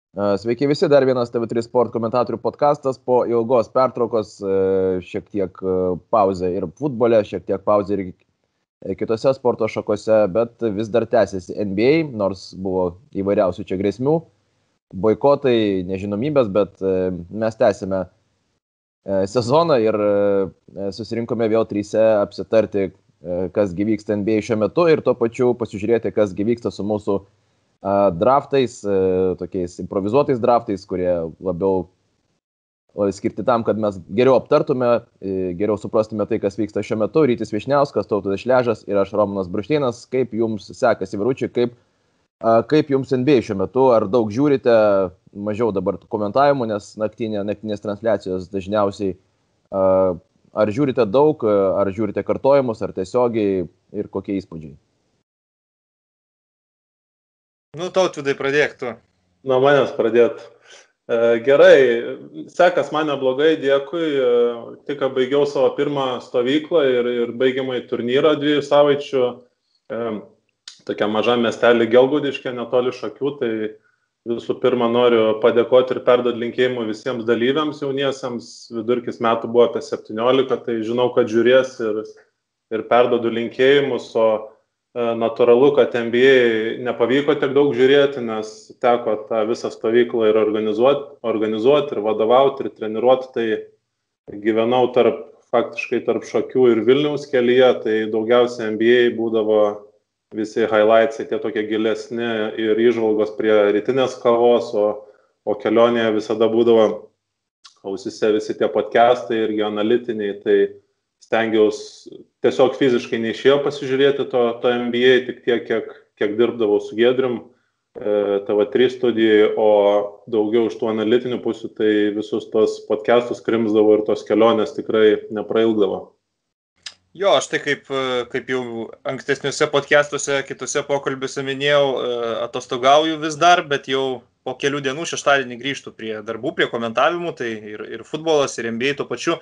Sveiki visi, dar vienas TV3 Sport komentatorių podcastas po ilgos pertraukos, šiek tiek pauzė ir futbole, šiek tiek pauzė ir kitose sporto šakose, bet vis dar tęsiasi NBA, nors buvo įvairiausių čia grėsmių, boikotai, nežinomybės, bet mes tęsime sezoną ir susirinkome vėl tryse apsitarti, kas vyksta NBA šiuo metu ir tuo pačiu pasižiūrėti, kas vyksta su mūsų draftais, tokiais improvizuotais draftais, kurie labiau skirti tam, kad mes geriau aptartume, geriau suprastume tai, kas vyksta šiuo metu. Rytis Vyšniauskas, Tautvydas Šležas ir aš Romanas Brušteinas. Kaip jums sekasi, vyručiai, kaip jums NBA šiuo metu? Ar daug žiūrite, mažiau dabar komentavimų, nes naktinės transliacijos dažniausiai. Ar žiūrite daug, ar žiūrite kartojimus, ar tiesiogiai ir kokie įspūdžiai? Tautvydai, pradėk tu. Nuo manęs pradėt. Gerai, sekas mane blogai, dėkui. Tik baigiau savo pirmą stovyklą ir baigiamai turnyrą 2 savaičių. Tokia maža miestelį Gelgudiškė, netoli Šakių. Tai visų pirma noriu padėkoti ir perduoti linkėjimų visiems dalyviams jauniesiems. Vidurkis metų buvo apie 17, tai žinau, kad žiūrės ir perduodu linkėjimus, o natūralu, kad NBA nepavyko tiek daug žiūrėti, nes teko tą visą stovyklą ir organizuoti ir vadovauti ir treniruoti, tai gyvenau faktiškai tarp Šakių ir Vilniaus kelyje, tai daugiausiai NBA būdavo visi highlightsai, tie tokie gilesni ir įžvalgos prie rytinės kavos, o kelionėje visada būdavo ausise visi tie podcastai irgi analitiniai, tai stengiausi tiesiog fiziškai neišėjo pasižiūrėti to NBA, tik tiek, kiek dirbdavau su Giedrium TV3 studijai, o daugiau iš tų analitinių pusių, tai visus tos podcastus krimsdavo ir tos kelionės tikrai neprailgdavo. Jo, aš tai kaip jau ankstesniuose podcastuose, kitose pokalbiuose minėjau, atostogauju vis dar, bet jau po kelių dienų šeštadienį grįžtu prie darbų, prie komentavimų, tai ir futbolas, ir NBA tuo pačiu.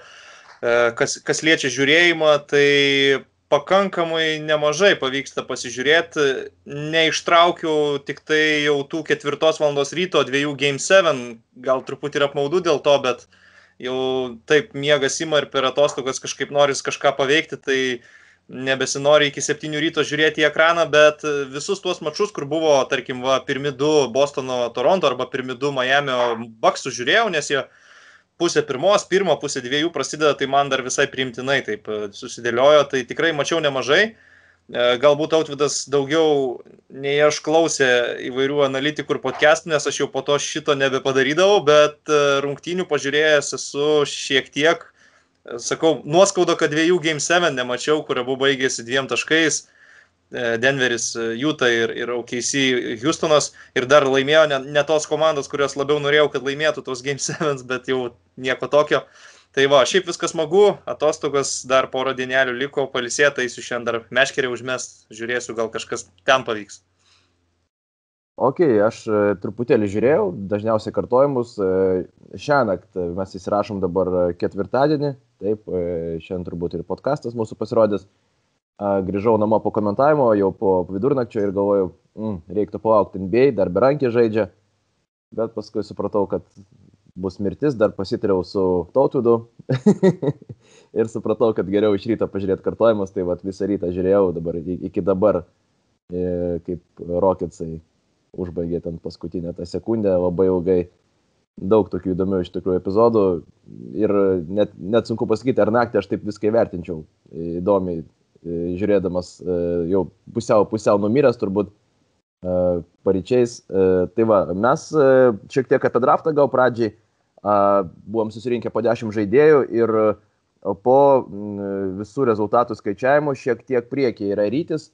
Kas liečia žiūrėjimą, tai pakankamai nemažai pavyksta pasižiūrėti. Neištraukiau tik tai jau tų 4 valandos ryto 2 Game 7, gal truputį ir apmaudu dėl to, bet jau taip miegas ima ir per atostogas kažkaip noris kažką paveikti, tai nebesinori iki 7 ryto žiūrėti į ekraną, bet visus tuos mačus, kur buvo, tarkim, pirmi 2 Bostono Toronto arba pirmi 2 Miamio Bucksų žiūrėjau, nes jie pusė 2 prasideda, tai man dar visai priimtinai taip susidėliojo, tai tikrai mačiau nemažai. Galbūt Tautvydas daugiau nei aš klausė įvairių analitikų ir podcastų, nes aš jau po to šito nebepadarydavau, bet rungtynių pažiūrėjęs esu šiek tiek, sakau, nuoskaudo, kad 2 Game 7 nemačiau, kur abu baigėsi 2 taškais. Denveris, Utah ir OKC Houstonas, ir dar laimėjo ne tos komandos, kurios labiau norėjau, kad laimėtų tos Game 7, bet jau nieko tokio. Tai va, šiaip viskas smagu, atostogos dar porą dienelių liko, pailsėta, eisiu šiandien dar meškerį užmest, žiūrėsiu, gal kažkas ten pavyks. Ok, aš truputėlį žiūrėjau, dažniausiai kartojimus. Šiąnakt mes įsirašom dabar ketvirtadienį, taip, šiandien turbūt ir podcastas mūsų pasirodys. Grįžau namo po komentavimo, jau po vidurnakčio ir galvojau, reiktų palaukti NBA, dar berankį žaidžia, bet paskui supratau, kad bus mirtis, dar pasitariau su Tautvydu ir supratau, kad geriau iš ryto pažiūrėti kartojimus, tai visą rytą žiūrėjau dabar, iki dabar, kaip Rocketsai užbaigė ten paskutinę tą sekundę, labai ilgai, daug tokių įdomių iš tikrųjų epizodų ir net sunku pasakyti, ar naktį aš taip viską įvertinčiau įdomiai, žiūrėdamas jau pusiau numiręs turbūt paryčiais. Tai va, mes šiek tiek apie draftą gal pradžiai buvom susirinkę po 10 žaidėjų ir po visų rezultatų skaičiavimų šiek tiek priekyje yra Rytis.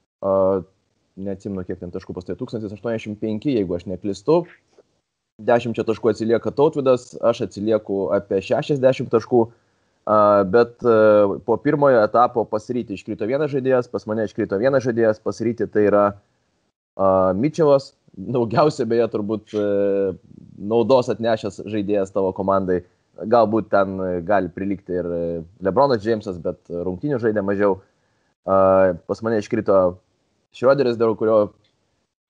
Neatsimenu, kiek ten taškų pastai, 1085, jeigu aš neklystu. 10 taškų atsilieka Tautvydas, aš atsilieku apie 60 taškų. Bet po pirmojo etapo pas Rytį iškrito vienas žaidėjas, pas mane iškrito vienas žaidėjas, pas Rytį tai yra Mitčelas, daugiausia beje turbūt naudos atnešęs žaidėjas tavo komandai. Galbūt ten gali prilikti ir LeBronas Jamesas, bet rungtynių žaidė mažiau. Pas mane iškrito Šrioderis, dėl kurio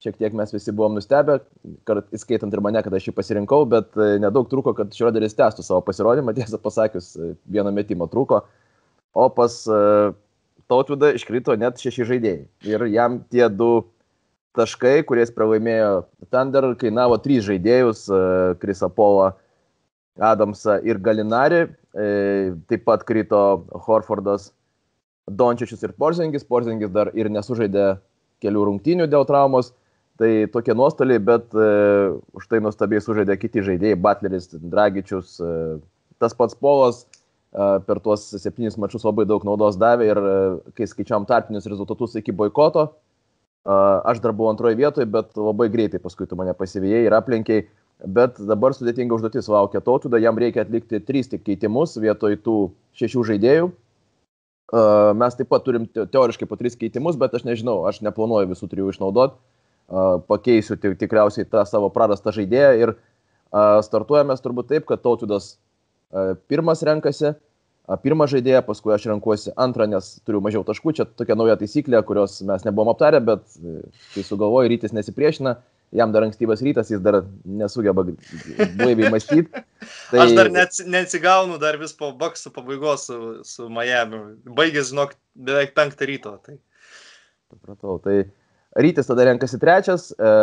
šiek tiek mes visi buvom nustebę, įskaitant ir mane, kad aš jį pasirinkau, bet nedaug trūko, kad Šrioderis tęstų savo pasirodymą, tiesą pasakius, vieną metimą trūko, o pas Tautvydą iškrito net 6 žaidėjai. Ir jam tie 2 taškai, kuriais pralaimėjo Thunder, kainavo 3 žaidėjus, Chrisą Paulą, Adamsą ir Galinarį, taip pat krito Horfordas, Dončičius ir Porzingis dar ir nesužaidė kelių rungtynių dėl traumos, tai tokie nuostoliai, bet už tai nuostabiai sužaidė kiti žaidėjai, Butleris, Dragičius, tas pats Polas per tuos 7 mačus labai daug naudos davė ir kai skaičiavom tarpinius rezultatus iki boikoto, aš dar buvau antroje vietoje, bet labai greitai paskui tu mane pasivėjai ir aplenkiai, bet dabar sudėtinga užduotis laukia Tautvydo, jam reikia atlikti 3 tik keitimus vietoj tų 6 žaidėjų. Mes taip pat turim teoriškai po 3 keitimus, bet aš nežinau, aš neplanuoju visų 3 išnaudoti, pakeisiu tikriausiai tą savo prarastą žaidėją ir startuojame turbūt taip, kad Tautvydas pirmas renkasi, pirmą žaidėją, paskui aš renkuosi antrą, nes turiu mažiau taškų, čia tokia nauja taisyklė, kurios mes nebuvom aptarę, bet kai sugalvoju, Rytis nesipriešina, jam dar ankstyvas rytas, jis dar nesugeba blaiviai mąstyti. Tai... Aš dar neatsigaunu dar vis po Bucksų pabaigos su Miami. Baigęs, žinok, beveik 5 ryto. Tai... Supratau. Tai Rytis tada renkasi 3,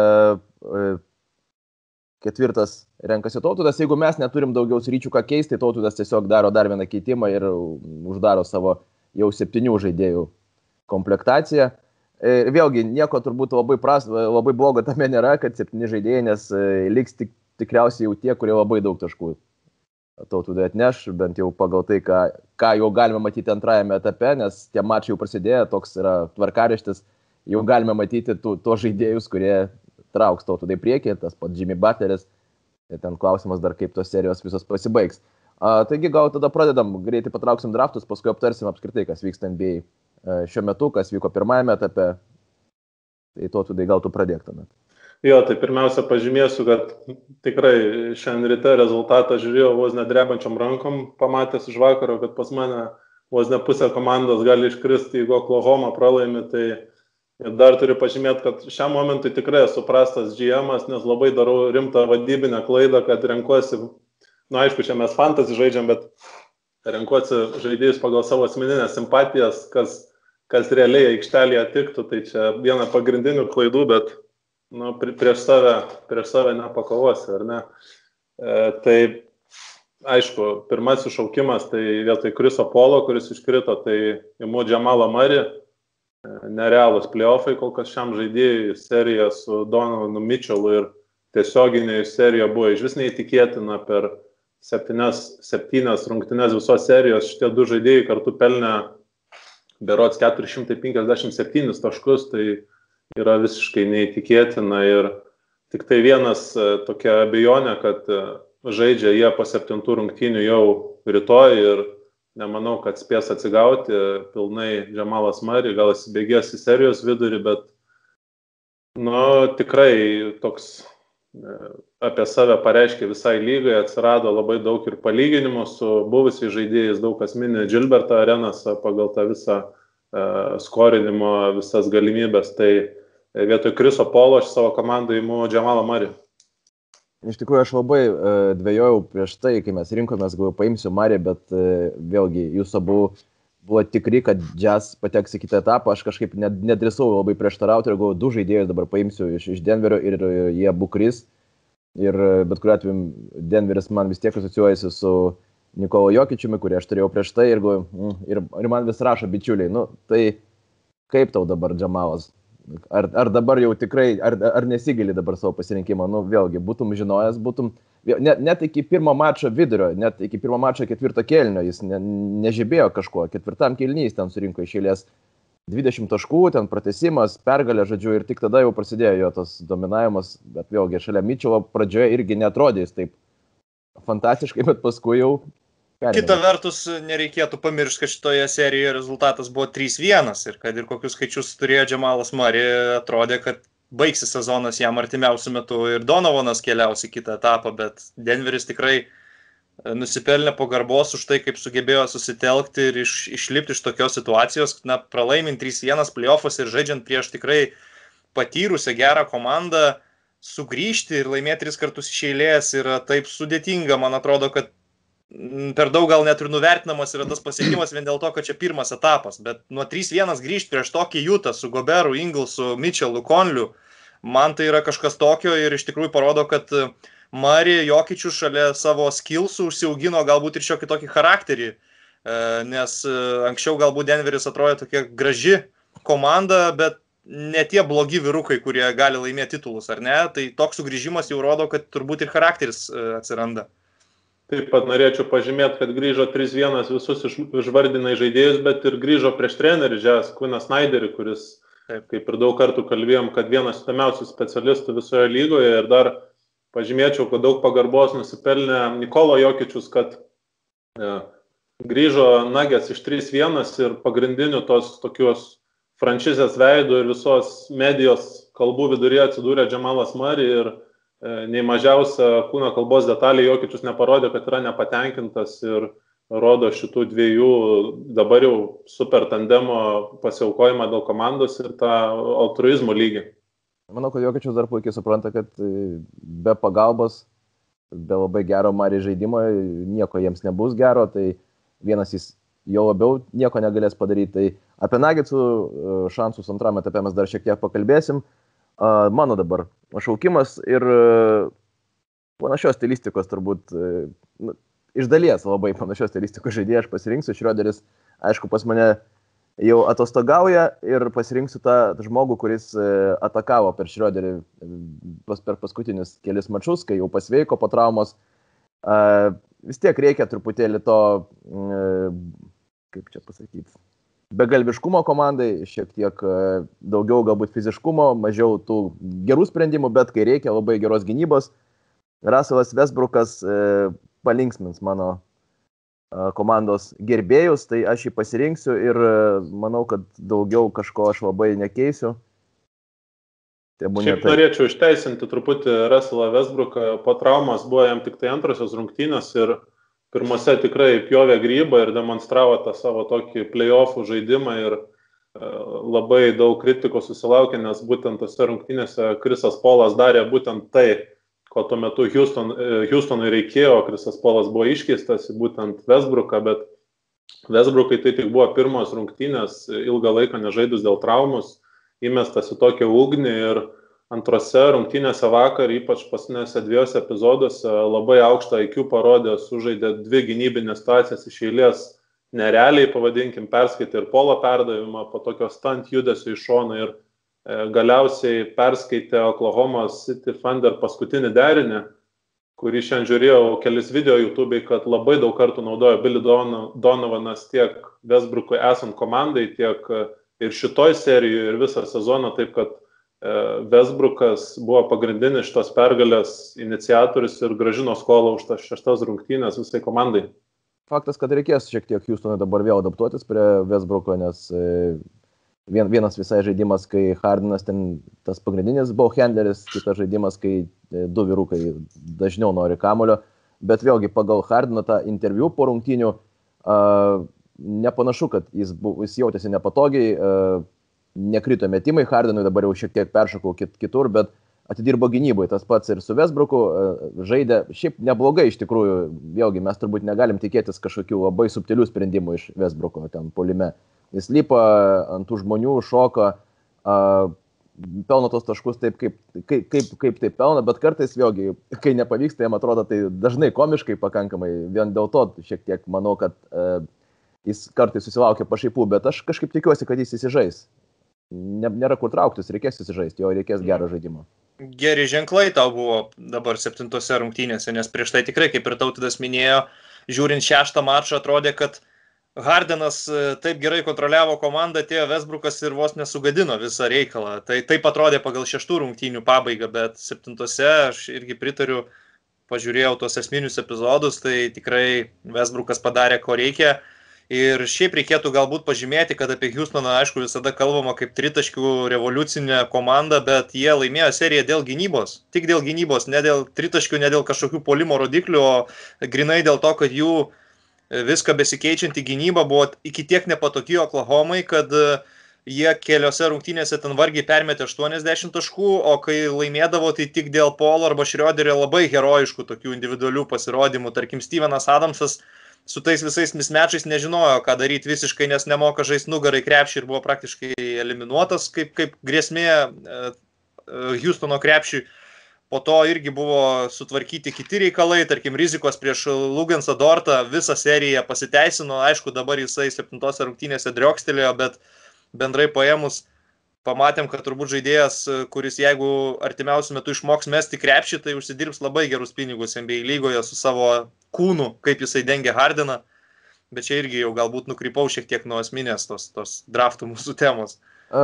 4 renkasi Tautvydas. Jeigu mes neturim daugiau ryčių ką keisti, tai Tautvydas tiesiog daro dar vieną keitimą ir uždaro savo jau 7 žaidėjų komplektaciją. Ir vėlgi, nieko turbūt labai blogo tame nėra, kad 7 žaidėjai, nes liks tikriausiai jau tie, kurie labai daug taškų Tautvydui atneš, bent jau pagal tai, ką jau galime matyti antrajame etape, nes tie mačai jau prasidėjo, toks yra tvarkaraštis, jau galime matyti tuos žaidėjus, kurie trauks Tautvydai priekį, tas pats Jimmy Butleris, ten klausimas dar kaip tos serijos visos pasibaigs. Taigi gal tada pradedam, greitai patrauksim draftus, paskui aptarsim apskritai, kas vyksta NBA šiuo metu, kas vyko pirmajame etape. Tai Tautvydai gal tu pradėk tuomet. Jo, tai pirmiausia pažymėsiu, kad tikrai šiandien ryte rezultatą žiūrėjau vos nedrebančiom rankom, pamatęs iš vakaro, kad pas mane vos ne pusė komandos gali iškristi, jeigu Oklahoma pralaimi, tai dar turiu pažymėti, kad šiam momentui tikrai esu prastas GM-as, nes labai darau rimtą vadybinę klaidą, kad renkuosi, aišku, čia mes fantasy žaidžiam, bet renkuosi žaidėjus pagal savo asmeninės simpatijas, kas realiai aikštelėje tiktų, tai čia viena pagrindinių klaidų, bet prieš save nepakovosi, ar ne? Tai, aišku, pirmasis šaukimas, tai vietoj Chriso Paulo, kuris iškrito, tai imu Jamalą Murray, nerealūs playoffai kol kas šiam žaidėjui, serija su Donovanu Mitchellu ir tiesioginė serija buvo iš vis neįtikėtina per 7 rungtynes visos serijos, šitie 2 žaidėjai kartu pelnė berods 457 taškus, tai yra visiškai neįtikėtina ir tik tai vienas tokia abejonė, kad žaidžia jie po 7 rungtynių jau rytoj ir nemanau, kad spės atsigauti pilnai Jamalas Murray, gal įsibėgės į serijos vidurį, bet tikrai toks apie save pareiškė visai lygai, atsirado labai daug ir palyginimų su buvusiais žaidėjais, daug kas mini Gilbertą Arenasą pagal tą visą skorinimo, visas galimybės, tai vietoj Chriso Paulo aš savo komandai imu Jamalą Murray. Iš tikrųjų, aš labai dvejojau prieš tai, kai mes rinkomės, galvoju, paimsiu Murray, bet vėlgi, jūs abu buvo tikri, kad Jazz pateks į kitą etapą, aš kažkaip nedrįsau labai prieštarauti ir galvoju, 2 žaidėjus dabar paimsiu iš Denverio ir jie abu kris. Ir bet kuriuo atveju Denveris man vis tiek asociuojasi su Nikolo Jokičiumi, kurį aš turėjau prieš tai ir galvoju, ir man vis rašo bičiuliai, tai kaip tau dabar Jamalas? Ar dabar jau tikrai, ar nesigili dabar savo pasirinkimą? Vėlgi, būtum žinojęs, net iki pirmo mačo vidurio, net iki pirmo mačo 4 kėlinio jis nežibėjo kažko, 4 kėlinys ten surinko iš eilės 20 taškų, ten pratęsimas, pergalė, žodžiu, ir tik tada jau prasidėjo jo tas dominavimas, bet vėlgi šalia Mitchello pradžioje irgi neatrodė jis taip fantastiškai, bet paskui jau perėmė. Kita vertus, nereikėtų pamiršti, kad šitoje serijoje rezultatas buvo 3-1 ir kad ir kokius skaičius turėjo Jamalas Murray, atrodė, kad baigsis sezonas jam artimiausiu metu ir Donovanas keliaus į kitą etapą, bet Denveris tikrai nusipelnė pagarbos už tai, kaip sugebėjo susitelkti ir išlipti iš tokios situacijos, pralaimint 3-1 playoffus ir žaidžiant prieš tikrai patyrusią gerą komandą sugrįžti ir laimėti 3 kartus iš eilės yra taip sudėtinga. Man atrodo, kad per daug gal net ir nuvertinamas yra tas pasiekimas vien dėl to, kad čia pirmas etapas. Bet nuo 3-1 grįžti prieš tokį Jutą su Goberu, Inglsu, Mitchellu, Conliu, man tai yra kažkas tokio ir iš tikrųjų parodo, kad Murray Jokičius šalia savo skillsų užsiaugino galbūt ir šiokį tokį charakterį, nes anksčiau galbūt Denveris atrodė tokia graži komanda, bet ne tie blogi vyrukai, kurie gali laimėti titulus, ar ne? Tai toks sugrįžimas jau rodo, kad turbūt ir charakteris atsiranda. Taip pat norėčiau pažymėti, kad grįžo 3-1 visus išvardinai žaidėjus, bet ir grįžo prieš trenerį Jazz Quiną Snyderį, kuris, kaip ir daug kartų kalbėjom, kad vienas įdomiausių specialistų visoje lygoje, ir dar pažymėčiau, kad daug pagarbos nusipelnė Nikola Jokičius, kad grįžo Nuggets iš 3-1 ir pagrindinių tos tokios franšizės veidų ir visos medijos kalbų viduryje atsidūrė Jamalas Murray ir nei mažiausia kūno kalbos detalė Jokičius neparodė, kad yra nepatenkintas ir rodo šitų dviejų dabar jau super tandemo pasiaukojimą dėl komandos ir tą altruizmo lygį. Manau, kad Jokičius dar puikiai supranta, kad be pagalbos, be labai gero Murray žaidimo nieko jiems nebus gero, tai vienas jis jau labiau nieko negalės padaryti. Tai apie Nuggetsų šansus antrame etape mes dar šiek tiek pakalbėsim. Mano dabar šaukimas ir panašios stilistikos turbūt, iš dalies labai panašios stilistikos žaidėją aš pasirinksiu. Šrioderis, aišku, pas mane jau atostogauja ir pasirinksiu tą žmogų, kuris atakavo per Šrioderį per paskutinius kelis mačus, kai jau pasveiko po traumos. Vis tiek reikia truputėlį to, kaip čia pasakyti, begalviškumo komandai, šiek tiek daugiau galbūt fiziškumo, mažiau tų gerų sprendimų, bet kai reikia labai geros gynybos, Russellas Westbrookas palinksmins mano komandos gerbėjus, tai aš jį pasirinksiu ir manau, kad daugiau kažko aš labai nekeisiu. Šiaip norėčiau išteisinti truputį Russellą Westbrooką, po traumos buvo jam tik tai antrosios rungtynės ir pirmose tikrai pjovė grybą ir demonstravo tą savo tokį play-offų žaidimą ir labai daug kritikos susilaukė, nes būtent tose rungtynėse Chrisas Paulas darė būtent tai, ko tuo metu Houstonui reikėjo. Chrisas Paulas buvo iškeistas į būtent Westbrooką, bet Westbrookui tai tik buvo pirmos rungtynės, ilgą laiką nežaidus dėl traumus, įmestas į tokią ugnį ir antrose rungtynėse vakar, ypač paskutinėse 2 epizoduose, labai aukštą IQ parodė, sužaidė 2 gynybinės situacijas iš eilės, nerealiai, pavadinkim, perskaitė ir polo perdavimą po tokio stunt judesio iš šono ir galiausiai perskaitė Oklahoma City Thunder paskutinį derinį, kurį šiandien žiūrėjau kelis video YouTube'ai, kad labai daug kartų naudojo Billy Donovanas tiek Westbrookui esant komandai, tiek ir šitoj serijoje ir visą sezoną, taip kad Westbrookas buvo pagrindinis šitos pergalės iniciatorius ir grąžino skolą už tas 6 rungtynės visai komandai. Faktas, kad reikės šiek tiek Houstonui dabar vėl adaptuotis prie Westbrooko, nes vienas visai žaidimas, kai Hardenas ten tas pagrindinis ballhandleris, kitas žaidimas, kai 2 vyrukai dažniau nori kamulio, bet vėlgi pagal Hardeno tą interviu po rungtynių nepanašu, kad jis jautėsi nepatogiai, nekrito metimai, Hardenui dabar jau šiek tiek peršokau kitur, bet atidirbo gynyboje, tas pats ir su Westbrooku, žaidė šiaip neblogai iš tikrųjų, vėlgi mes turbūt negalim tikėtis kažkokių labai subtilių sprendimų iš Westbrooko ten puolime. Jis lipa ant tų žmonių, šoka, pelno tos taškus taip, kaip taip pelno, bet kartais vėlgi, kai nepavyksta, jam atrodo tai dažnai komiškai pakankamai, vien dėl to šiek tiek manau, kad jis kartais susilaukia pašaipų, bet aš kažkaip tikiuosi, kad jis įsižais. Nėra kur trauktis, reikės įsižaisti, jo reikės gero žaidimo. Geri ženklai tau buvo dabar 7 rungtynėse, nes prieš tai tikrai, kaip ir Tautvydas minėjo, žiūrint 6 mačą, atrodė, kad Hardenas taip gerai kontroliavo komandą, atėjo Westbrookas ir vos nesugadino visą reikalą. Tai taip atrodė pagal 6 rungtynių pabaigą, bet 7 aš irgi pritariu, pažiūrėjau tuos esminius epizodus, tai tikrai Westbrookas padarė, ko reikia. Ir šiaip reikėtų galbūt pažymėti, kad apie Houstoną, aišku, visada kalbama kaip tritaškių revoliucinė komanda, bet jie laimėjo seriją dėl gynybos. Tik dėl gynybos, ne dėl tritaškių, ne dėl kažkokių puolimo rodiklių, o grinai dėl to, kad jų viską besikeičianti gynyba buvo iki tiek nepatogi Oklahomai, kad jie keliose rungtynėse ten vargiai permetė 80 taškų, o kai laimėdavo, tai tik dėl Polo arba Šrioderio labai herojiškų tokių individualių pasirodymų. Tarkim, Stevenas Adamsas su tais visais mismečiais nežinojo, ką daryti visiškai, nes nemoka žaisti nugarai krepšį ir buvo praktiškai eliminuotas kaip grėsmė Houstono krepšiui. Po to irgi buvo sutvarkyti kiti reikalai, tarkim, rizikos prieš Lugansą Dortą, visą seriją pasiteisino, aišku, dabar jisai 7 rungtynėse driokstelėjo, bet bendrai paėmus pamatėm, kad turbūt žaidėjas, kuris jeigu artimiausiu metu išmoks mesti krepšį, tai užsidirbs labai gerus pinigus NBA lygoje su savo kūnu, kaip jisai dengia Hardeną, bet čia irgi jau galbūt nukrypau šiek tiek nuo esminės tos draftų mūsų temos.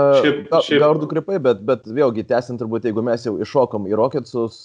Gal nukrypai, bet vėlgi tęsiant turbūt, jeigu mes jau iššokom į Rocketsus,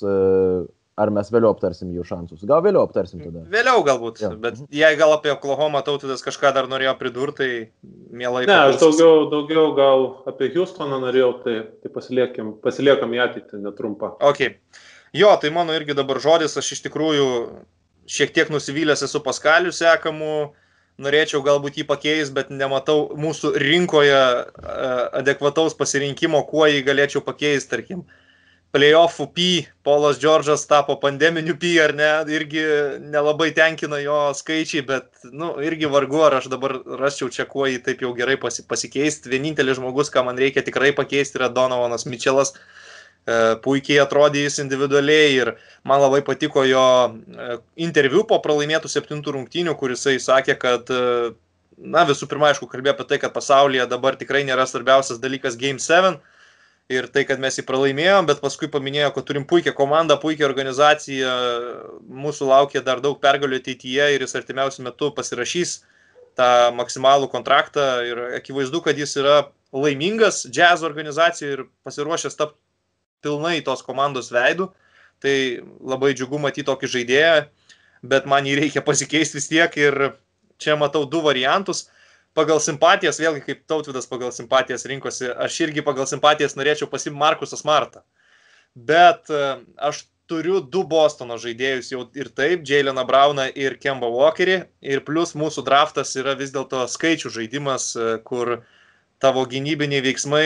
ar mes vėliau aptarsim jų šansus? Gal vėliau aptarsim tada? Vėliau galbūt, bet jei gal apie Oklahomą Tautvydas kažką dar norėjo pridurti, tai mielai. Ne, aš daugiau gal apie Houstoną norėjau, tai pasiliekam į ateitį netrumpą. Okay. Jo, tai mano irgi dabar žodis, aš iš tikrųjų šiek tiek nusivylęs esu Paskaliu sekamu, norėčiau galbūt jį pakeisti, bet nematau mūsų rinkoje adekvataus pasirinkimo, kuo jį galėčiau pakeisti, tarkim. Playoffų P, Polas Džordžas tapo pandeminiu P, ar ne, irgi nelabai tenkina jo skaičiai, bet, irgi vargu, ar aš dabar rasčiau čia, kuo jį taip jau gerai pasikeisti. Vienintelis žmogus, ką man reikia tikrai pakeisti, yra Donovanas Mitchellas. Puikiai atrodė jis individualiai ir man labai patiko jo interviu po pralaimėtų 7 rungtynių, kur jisai sakė, kad, visų pirma, aišku, kalbėjo apie tai, kad pasaulyje dabar tikrai nėra svarbiausias dalykas Game 7 ir tai, kad mes jį pralaimėjom, bet paskui paminėjo, kad turim puikią komandą, puikią organizaciją, mūsų laukia dar daug pergalių ateityje ir jis artimiausiu metu pasirašys tą maksimalų kontraktą ir akivaizdu, kad jis yra laimingas Jazz organizacijoje ir pasiruošęs tapti pilnai tos komandos veidų, tai labai džiugu matyti tokį žaidėją, bet man jį reikia pasikeisti vis tiek ir čia matau 2 variantus. Pagal simpatijas, vėlgi kaip Tautvydas pagal simpatijas rinkosi, aš irgi pagal simpatijas norėčiau pasimti Markusą Smartą, bet aš turiu 2 Bostono žaidėjus jau ir taip, Jayleną Browną ir Kemba Walkerį, ir plus mūsų draftas yra vis dėlto skaičių žaidimas, kur tavo gynybiniai veiksmai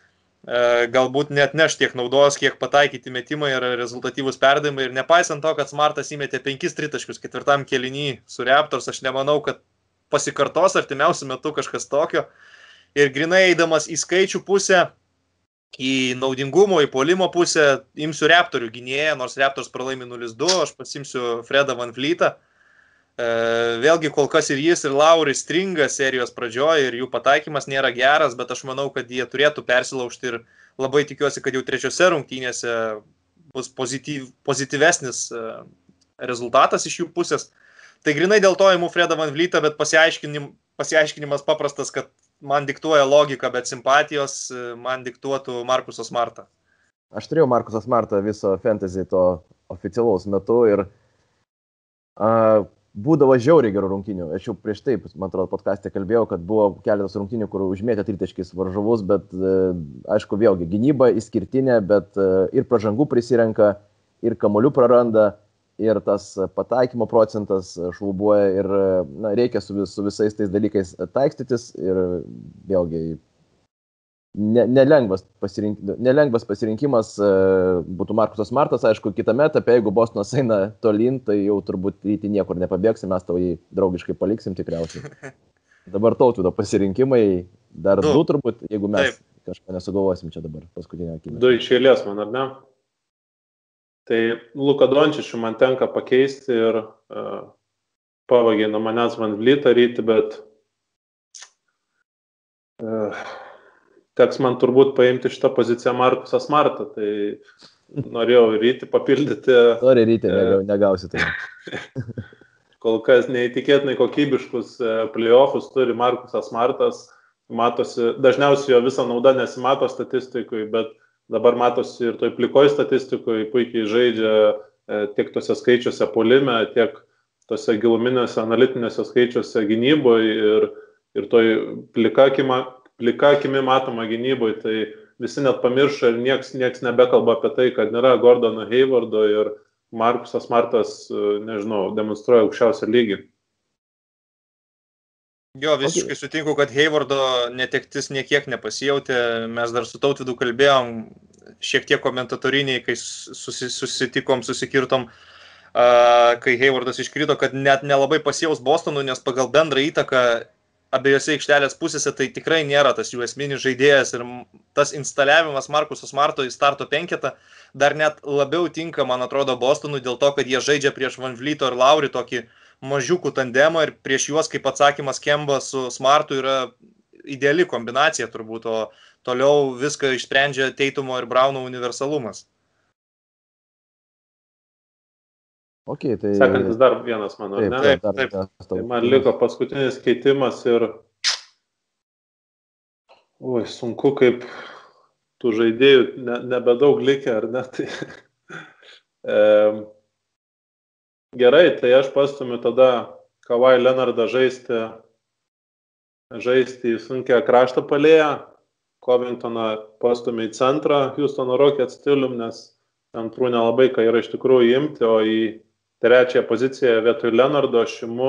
galbūt net neš tiek naudos, kiek pataikyti metimai ir rezultatyvūs perdavimai. Ir nepaisant to, kad Smartas įmetė 5 tritaškius 4 kėliny su Raptors, aš nemanau, kad pasikartos artimiausiu metu kažkas tokio. Ir grinai eidamas į skaičių pusę, į naudingumo, į puolimo pusę, imsiu Raptorių gynėją, nors Raptors pralaimi 0-2, aš pasimsiu Fredą Van Vlietą. Vėlgi kol kas ir jis, ir Lauris stringa serijos pradžioje ir jų pataikymas nėra geras, bet aš manau, kad jie turėtų persilaužti ir labai tikiuosi, kad jau 3 rungtynėse bus pozityvesnis rezultatas iš jų pusės. Tai grinai dėl to įmu Fredą Van Vlietą, bet pasiaiškinimas paprastas, kad man diktuoja logika, bet simpatijos man diktuotų Markusą Smartą. Aš turėjau Markusą Smartą viso fantasy to oficialaus metu ir būdavo žiauriai gerų rungtynių. Aš jau prieš tai, man atrodo, podcast'e kalbėjau, kad buvo keletas rungtynių, kur užmėtė tritaškiais varžovus, bet aišku, vėlgi, gynyba išskirtinė, bet ir pražangų prisirenka, ir kamuolių praranda, ir tas pataikymo procentas šlubuoja ir reikia su visais tais dalykais taikstytis ir vėlgi nelengvas pasirinkimas būtų Markusas Smartas. Aišku, kitame etape, jeigu Bostonas eina tolyn, tai jau turbūt ryti niekur nepabėgsim, mes tau jį draugiškai paliksim tikriausiai. Dabar Tautvydo pasirinkimai, dar 2 turbūt, jeigu mes kažką nesugalvosim čia dabar paskutinę akimirką. 2 iš eilės, man ar ne? Tai Luka Dončičių man tenka pakeisti ir pavagė nuo manęs Van Vlietą ryti, bet teks man turbūt paimti šitą poziciją Markusą Smartą, tai norėjau ryti papildyti. Sorry, ryti, negausi tai. Kol kas neįtikėtinai kokybiškus playoffus turi Markusas Smartas, matosi, dažniausiai jo visa nauda nesimato statistikui, bet dabar matosi ir toj plikoj statistikoje, puikiai žaidžia tiek tose skaičiuose puolime, tiek tose giluminėse analitinėse skaičiuose gynyboje ir toj plika akimi matoma gynyboje, tai visi net pamiršo ir nieks nebekalba apie tai, kad nėra Gordono Haywardo ir Markusas Smartas, nežinau, demonstruoja aukščiausią lygį. Jo, visiškai sutinku, kad Haywardo netektis niekiek nepasijautė. Mes dar su Tautvydu kalbėjom, šiek tiek komentatoriniai, kai susikirtom, kai Haywardas iškrito, kad net nelabai pasijaus Bostonų, nes pagal bendrą įtaką abiejose aikštelės pusėse tai tikrai nėra tas jų esminis žaidėjas ir tas instaliavimas Markuso Smarto į starto penketą dar net labiau tinka, man atrodo, Bostonui dėl to, kad jie žaidžia prieš Van Vleeto ir Laurį tokį mažiukų tandemą ir prieš juos, kaip atsakymas, Kemba su Smartu yra ideali kombinacija turbūt, o toliau viską išsprendžia Teitumo ir Brauno universalumas. Okay, tai... Sekantis dar vienas mano, ne? Taip. Tai man liko paskutinis keitimas ir sunku, kaip tų žaidėjų nebedaug likę, ar ne? Tai... Gerai, tai aš pastumiu tada Kawhi Leonardą žaisti į sunkią krašto puolėją, Covingtoną pastumiu į centrą Houstono Rockets stilium, nes antrų nelabai ką yra iš tikrųjų imti, o į trečiąją poziciją vietoj Leonardo aš imu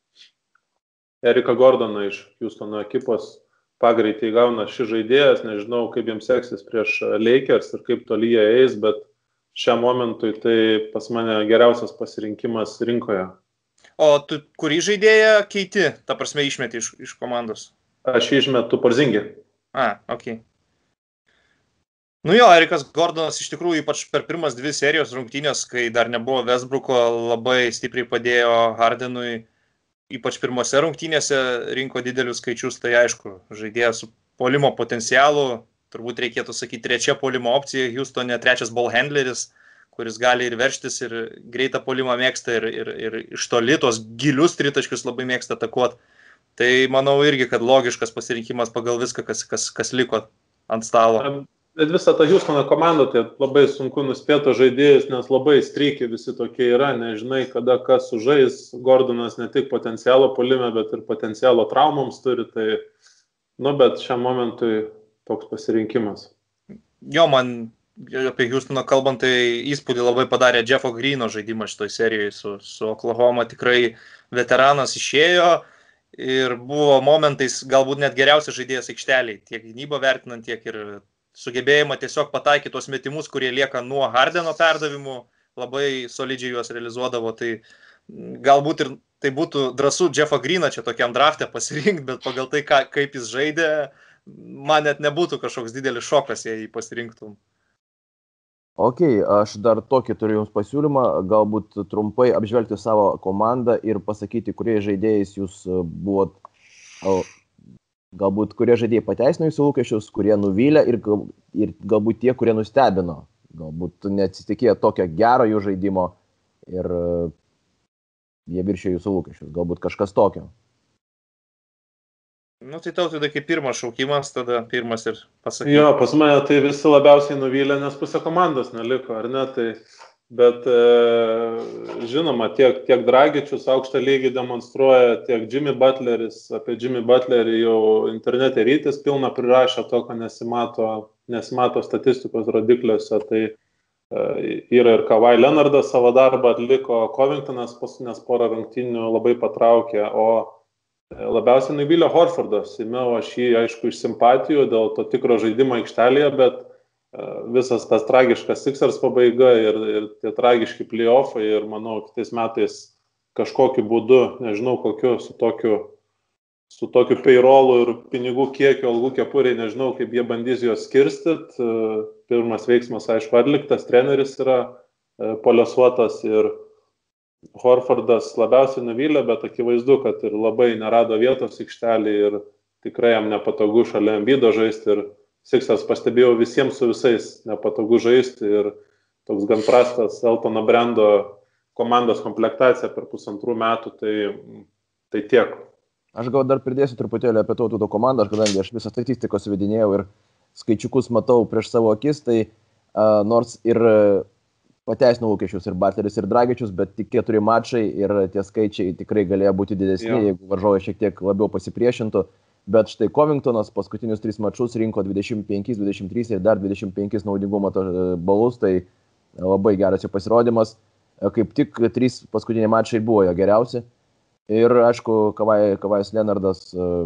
Eriką Gordoną iš Houstono ekipos. Pagreitį įgauna šis žaidėjas, nežinau, kaip jiems seksis prieš Lakers ir kaip toli jie eis, bet šiam momentui tai pas mane geriausias pasirinkimas rinkoje. O tu kurį žaidėją keiti, ta prasme išmeti iš komandos? Aš išmetu Porzingį. Okay. Nu jo, Erikas Gordonas iš tikrųjų ypač per pirmas 2 serijos rungtynės, kai dar nebuvo Westbrooko, labai stipriai padėjo Hardenui, ypač pirmose rungtynėse rinko didelius skaičius, tai aišku, žaidėjas su puolimo potencialu, turbūt reikėtų sakyti trečia puolimo opcija, Houstone trečias ball handleris, kuris gali ir veržtis, ir greitą puolimą mėgsta, ir iš toli tos gilius tritaškius labai mėgsta atakuoti. Tai manau irgi, kad logiškas pasirinkimas pagal viską, kas liko ant stalo. Bet visą tą Houstono komandą tai labai sunku nuspėti žaidėjus, nes labai stryki visi tokie yra, nežinai, kada kas sužais. Gordonas ne tik potencialo puolime, bet ir potencialo traumoms turi, tai, bet šiam momentui toks pasirinkimas. Jo, man apie Houstoną kalbant, tai įspūdį labai padarė Jeffo Greeno žaidimas šitoj serijoje su Oklahoma, tikrai veteranas išėjo ir buvo momentais galbūt net geriausias žaidėjas aikšteliai, tiek gynybą vertinant, tiek ir sugebėjimą tiesiog pataikyti tuos metimus, kurie lieka nuo Hardeno perdavimų, labai solidžiai juos realizuodavo, tai galbūt ir tai būtų drąsu Jeffą Greeną čia tokiam drafte pasirinkti, bet pagal tai, kaip jis žaidė, man net nebūtų kažkoks didelis šokas, jei jį pasirinktum. Ok, aš dar tokį turiu jums pasiūlymą, galbūt trumpai apžvelgti savo komandą ir pasakyti, kurie žaidėjais jūs buvot, galbūt kurie žaidėjai pateisino jūsų lūkesčius, kurie nuvylė ir galbūt tie, kurie nustebino. Galbūt neatsitikėjo tokio gero jų žaidimo ir jie viršėjo jūsų lūkesčius. Galbūt kažkas tokio. Nu, tai Tautvydai kaip pirmas šaukimas, tada pirmas ir pasakyk. Jo, pas mane tai visi labiausiai nuvylė, nes pusė komandos neliko, ar ne? Tai, bet žinoma, tiek Dragičius aukštą lygį demonstruoja, tiek Jimmy Butleris, apie Jimmy Butlerį jau internete rytis pilna prirašė to, ko nesimato statistikos rodikliuose, tai yra ir Kawhi Leonardas savo darbą atliko, Covingtonas paskutinės porą rungtynių labai patraukė, o labiausiai nuvylė Horfordas. Įmiau aš jį, aišku, iš simpatijų dėl to tikro žaidimo aikštelėje, bet visas tas tragiškas Sixers pabaiga ir tie tragiški playoffai ir manau, kitais metais kažkokiu būdu, nežinau kokiu, su tokiu payrollu ir pinigų kiekiu, algų kepuriai, nežinau, kaip jie bandys juos skirstyt. Pirmas veiksmas, aišku, atliktas, treneris yra poliuosuotas ir Horfordas labiausiai nuvylė, bet akivaizdu, kad ir labai nerado vietos aikštelį ir tikrai jam nepatogu šalia Embiido žaisti ir Sixers pastebėjau visiems su visais nepatogu žaisti ir toks gan prastas Eltono Brando komandos komplektacija per 1,5 metų, tai tiek. Aš gal dar pridėsiu truputėlį apie Tautvydo komandą, kadangi aš visą statistikos vedinėjau ir skaičiukus matau prieš savo akis, tai nors ir pateisino lūkesčius ir Butleris, ir Dragičius, bet tik 4 mačai ir tie skaičiai tikrai galėjo būti didesni, jeigu varžovai šiek tiek labiau pasipriešintų. Bet štai Covingtonas paskutinius 3 mačus rinko 25, 23 ir dar 25 naudingumo balus, tai labai geras jo pasirodymas. Kaip tik 3 paskutiniai mačai buvo jo geriausi. Ir, aišku, Kavajus Leonardas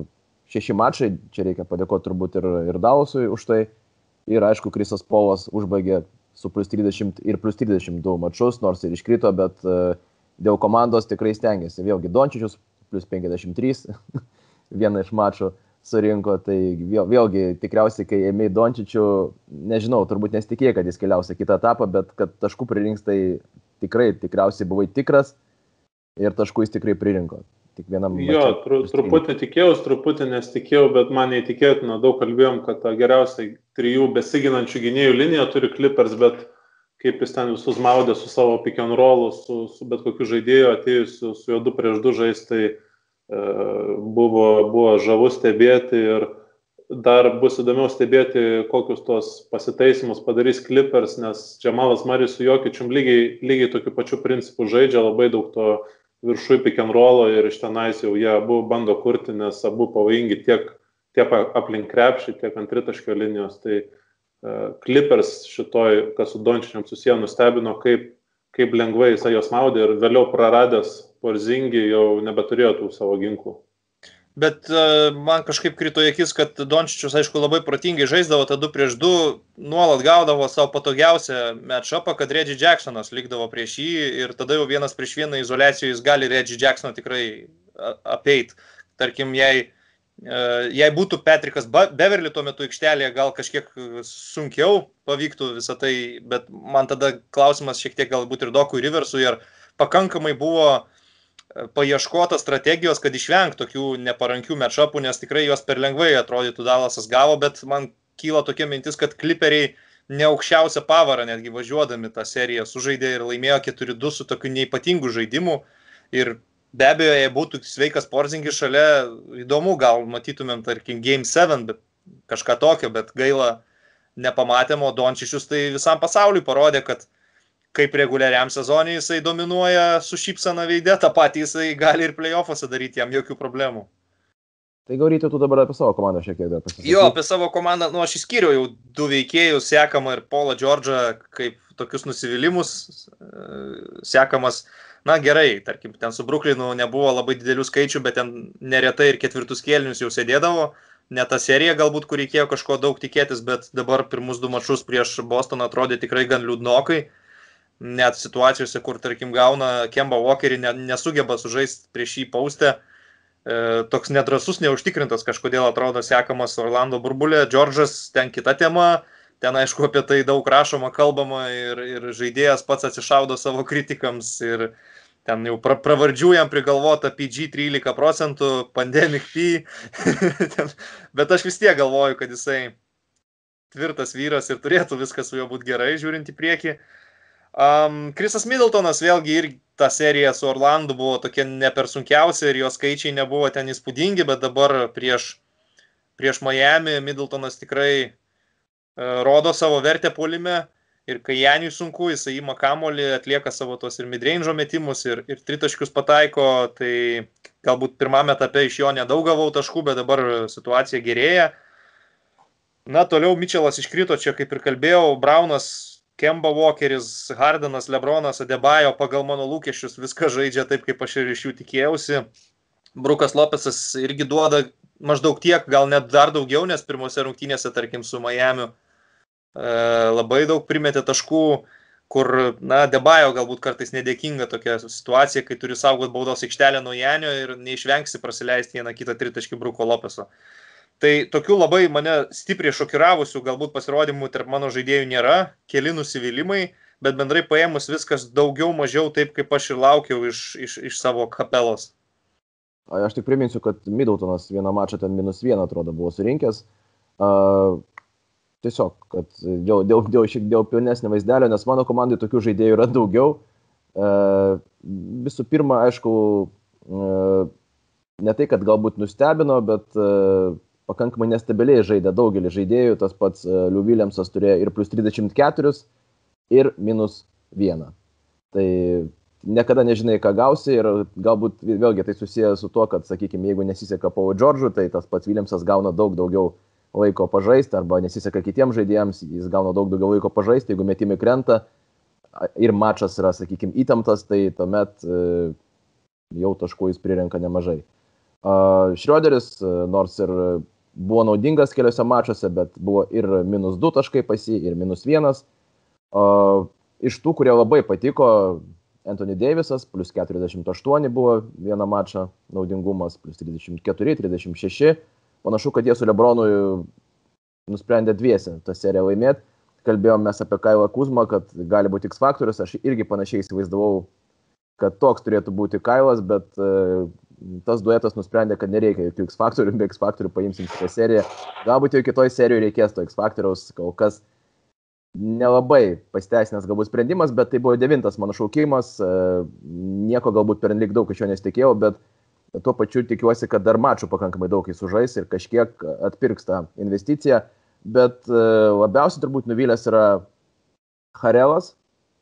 6 mačai, čia reikia padėkoti turbūt ir Dalasui už tai. Ir, aišku, Krisas Polas užbaigė su plus 30 ir plus 32 mačus, nors ir iškrito, bet dėl komandos tikrai stengiasi. Vėlgi Dončičius plus 53 vieną iš mačų surinko, tai vėlgi tikriausiai, kai ėmė Dončičių, nežinau, turbūt nesitikėjo, kad jis keliausia kitą etapą, bet kad taškų pririnks, tai tikriausiai buvai tikras ir taškų jis tikrai pririnko. Tik vienam jo, truputį tikėjau, truputį nesitikėjau, bet man neįtikėtina, daug kalbėjom, kad ta geriausiai 3 besiginančių gynėjų liniją turi Clippers, bet kaip jis ten visus maudė su savo pick and rollu, su bet kokiu žaidėju atėjusiu su juo 2-2 žaisti, tai buvo žavu stebėti ir dar bus įdomiau stebėti, kokius tos pasitaisimus padarys Clippers, nes Džamalas Marijus su Jokičium lygiai tokiu pačiu principu žaidžia, labai daug to viršui pick and rollo ir iš tenais jau jie abu bando kurti, nes abu pavojingi tiek aplink krepšį, tiek ant tritaškio linijos. Tai Clippers šitoj, kas su Dončičium susiję, nustebino, kaip lengvai jisai jos maudė ir vėliau praradęs Porzingį jau nebeturėjo tų savo ginklų. Bet man kažkaip krito į akis, kad Dončičius, aišku, labai protingai žaisdavo tą 2-2, nuolat gaudavo savo patogiausią matchupą, kad Reggie Jacksonas likdavo prieš jį ir tada jau 1-1 izoliacijoje jis gali Reggie Jacksoną tikrai apeit. Tarkim, jei būtų Patrickas Beverly tuo metu aikštelėje, gal kažkiek sunkiau pavyktų visą tai, bet man tada klausimas šiek tiek galbūt ir Dokui Riversui, ar pakankamai buvo paieškota strategijos, kad išvengt tokių neparankių matchupų, nes tikrai jos per lengvai atrodytų Dalasas gavo, bet man kyla tokia mintis, kad Clipperiai ne aukščiausią pavarą netgi važiuodami tą seriją sužaidė ir laimėjo 4-2 su tokiu neipatingu žaidimu. Ir be abejo, jei būtų sveikas Porzingis šalia, įdomu, gal matytumėm, tarkim, Game 7, bet kažką tokio, bet gaila nepamatėm, o Dončičius tai visam pasauliui parodė, kad kaip reguliariam sezonui jisai dominuoja su šypsena veide, tą patį jisai gali ir play-offuose daryti, jam jokių problemų. Tai gal Ryti, tu dabar apie savo komandą šiek tiek dar pasakyti? Jo, apie savo komandą, aš išskyriau jau 2 veikėjus, Sekamą ir Paulą Džordžą, kaip tokius nusivylimus, Sekamas, na gerai, tarkim, ten su Brooklynu nebuvo labai didelių skaičių, bet ten neretai ir 4 kėlinius jau sėdėdavo, ne ta serija galbūt, kur reikėjo kažko daug tikėtis, bet dabar pirmus 2 mačus prieš Bostoną atrodė tikrai gan liūdnokai. Net situacijose, kur, tarkim, gauna Kemba Walkerį, nesugeba sužaisti prieš jį paustę, toks nedrasus, neužtikrintas kažkodėl atrodo Sekamas Orlando burbulė. Džordžas ten kita tema, ten aišku apie tai daug rašoma, kalbama ir žaidėjas pats atsišaudo savo kritikams ir ten jau pravardžių jam prigalvota PG 13%, Pandemic P, bet aš vis tiek galvoju, kad jisai tvirtas vyras ir turėtų viskas su juo būti gerai, žiūrint į priekį. Krisas Middletonas vėlgi ir ta serija su Orlandu buvo tokia ne per sunkiausia ir jo skaičiai nebuvo ten įspūdingi, bet dabar prieš Miami Middletonas tikrai rodo savo vertę puolime ir kai Janiui sunku, jisai ima kamuolį, atlieka savo tos ir midrange metimus ir tritaškius pataiko, tai galbūt pirmame etape iš jo nedaug gavau taškų, bet dabar situacija gerėja. Na, toliau Mitchellas iškrito, čia kaip ir kalbėjau, Brownas, Kemba Walkeris, Hardenas, LeBronas, Adebayo pagal mano lūkesčius viską žaidžia taip, kaip aš ir iš jų tikėjausi. Brukas Lopesas irgi duoda maždaug tiek, gal net dar daugiau, nes pirmose rungtynėse, tarkim, su Miamiu labai daug primetė taškų, kur, na, Adebayo galbūt kartais nedėkinga tokia situacija, kai turi saugot baudos aikštelę nuo Janio ir neišvengsi prasileisti vieną kitą tritaškį Bruko Lopeso. Tai tokių labai mane stipriai šokiravusių galbūt pasirodymų tarp mano žaidėjų nėra, keli nusivylimai, bet bendrai paėmus viskas daugiau mažiau taip, kaip aš ir laukiau iš savo kapelos. Aš tik priminsiu, kad Middletonas vieną mačą ten -1 atrodo buvo surinkęs. Tiesiog, kad dėl pilnesnio vaizdelio, nes mano komandai tokių žaidėjų yra daugiau. Visų pirma, aišku, ne tai, kad galbūt nustebino, bet pakankamai nestabiliai žaidė daugelį žaidėjų, tas pats Lou Williamsas turėjo ir plus 34 ir -1. Tai niekada nežinai, ką gausi ir galbūt vėlgi tai susiję su tuo, kad, sakykime, jeigu nesiseka Paul George'u, tai tas pats Williamsas gauna daug daugiau laiko pažaisti, arba nesiseka kitiems žaidėjams, jis gauna daug daugiau laiko pažaisti, jeigu metimai krenta ir mačas yra, sakykime, įtemptas, tai tuomet jau taškų jis prirenka nemažai. Šrioderis, nors ir buvo naudingas keliose mačuose, bet buvo ir -2 taškai pas jį, ir -1. Iš tų, kurie labai patiko, Anthony Davisas, plus 48 buvo vieną mačą naudingumas, plus 34, 36. Panašu, kad jie su LeBronu nusprendė dviese tą seriją laimėti. Kalbėjom mes apie Kailą Kuzmą, kad gali būti X faktorius. Aš irgi panašiai įsivaizdavau, kad toks turėtų būti Kailas, bet tas duetas nusprendė, kad nereikia jokių X faktorių, be X faktorių paimsim šitą seriją. Galbūt jau kitoj serijoje reikės to X faktoriaus, kol kas nelabai pasiteisinęs galbūt sprendimas, bet tai buvo 9 mano šaukimas. Nieko galbūt pernelyg daug iš jo nesitikėjau, bet tuo pačiu tikiuosi, kad dar mačų pakankamai daug jis sužais ir kažkiek atpirks tą investiciją. Bet labiausiai turbūt nuvylęs yra Harelas.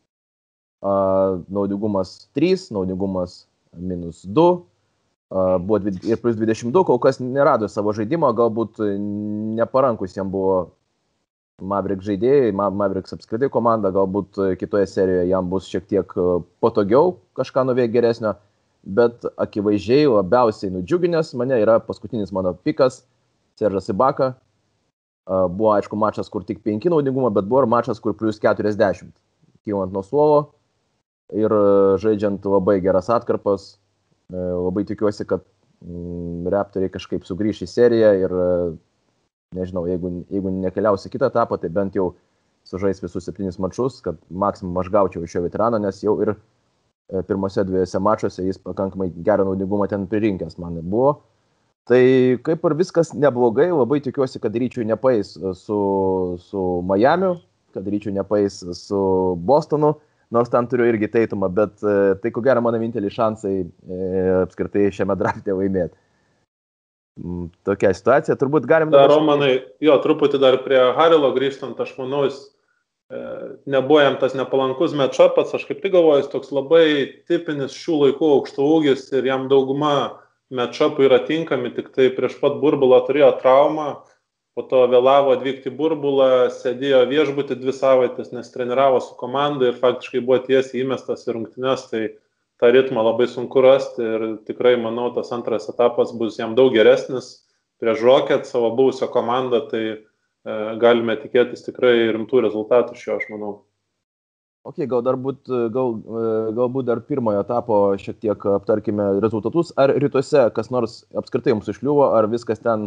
Naudingumas 3, naudingumas -2. Buvo ir plus 22, kol kas nerado savo žaidimo, galbūt neparankus jam buvo Mavericks žaidėjai, Mavericks apskritai komanda, galbūt kitoje serijoje jam bus šiek tiek patogiau kažką nuveikti geresnio, bet akivaizdžiai labiausiai nudžiuginęs mane yra paskutinis mano pikas, Seržas Ibaka. Buvo, aišku, mačas, kur tik 5 naudingumą, bet buvo ir mačas, kur plus 40, kylant nuo suolo ir žaidžiant labai geras atkarpas. Labai tikiuosi, kad Raptoriai kažkaip sugrįš į seriją ir nežinau, jeigu nekeliausi kitą etapą, tai bent jau sužais visus 7 mačus, kad maksimum aš gaučiau iš šio veterano, nes jau ir pirmose 2 mačuose jis pakankamai gerą naudingumą ten pririnkęs man buvo. Tai kaip ir viskas neblogai, labai tikiuosi, kad ryčiui nepaeis su Miamiu, kad ryčiui nepaeis su Bostonu, nors ten turiu irgi Teitumą, bet tai ko gero mano vieninteliai šansai apskritai šiame drafte laimėti. Tokia situacija, turbūt galim... Romanai, jo, truputį dar prie Harelo grįžtant, aš manau, jis nebuvo jam tas nepalankus matchupas, aš kaip tik galvoju, jis toks labai tipinis šių laikų aukštaūgis ir jam dauguma matchupų yra tinkami, tik tai prieš pat burbulą turėjo traumą, po to vėlavo atvykti burbulą, sėdėjo viešbutį 2 savaitės, nes treniravo su komanda ir faktiškai buvo tiesiai įmestas į rungtynes, tai tą ritmą labai sunku rasti ir tikrai, manau, tas antras etapas bus jam daug geresnis. Prieš Rocket savo buvusio komandą, tai galime tikėtis tikrai rimtų rezultatų iš jo, aš manau. Ok, galbūt dar pirmojo etapo šiek tiek aptarkime rezultatus. Ar rytuose kas nors apskritai jums išliuvo, ar viskas ten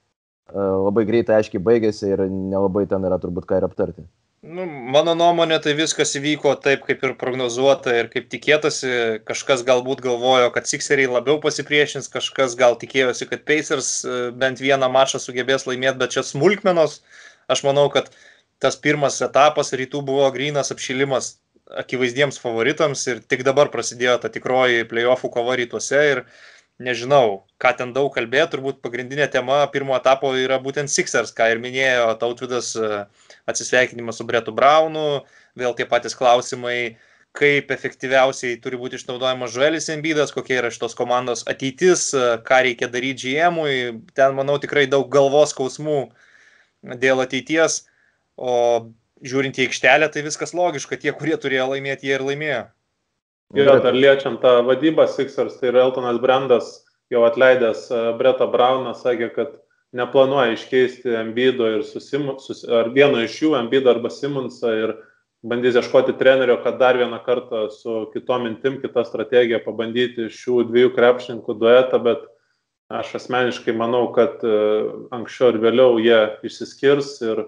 labai greitai aiškiai baigėsi ir nelabai ten yra turbūt ką ir aptarti? Mano nuomonė, tai viskas įvyko taip, kaip ir prognozuota ir kaip tikėtasi. Kažkas galbūt galvojo, kad Sixeriai labiau pasipriešins, kažkas gal tikėjosi, kad Pacers bent vieną mačą sugebės laimėti, bet čia smulkmenos. Aš manau, kad tas pirmas etapas rytų buvo grynas apšilimas akivaizdiems favoritams ir tik dabar prasidėjo ta tikroji playoffų kova rytuose ir nežinau, ką ten daug kalbėjo, turbūt pagrindinė tema pirmo etapo yra būtent Sixers, ką ir minėjo Tautvydas, atsisveikinimas su Brettu Brownu, vėl tie patys klausimai, kaip efektyviausiai turi būti išnaudojamas Joelis Embiidas, kokia yra šitos komandos ateitis, ką reikia daryti GM-ui, ten, manau, tikrai daug galvos skausmų dėl ateities, o žiūrint į aikštelę, tai viskas logiška, tie, kurie turėjo laimėti, jie ir laimėjo. Jo, dar liečiant tą vadybą Sixers, tai Eltonas Brandas jau atleidęs Brettą Browną, sakė, kad neplanuoja iškeisti Embiido ir ar vieno iš jų, Embiido arba Simmonsą, ir bandys ieškoti trenerio, kad dar vieną kartą su kitom mintim, kita strategija pabandyti šių 2 krepšininkų duetą, bet aš asmeniškai manau, kad anksčiau ir vėliau jie išsiskirs ir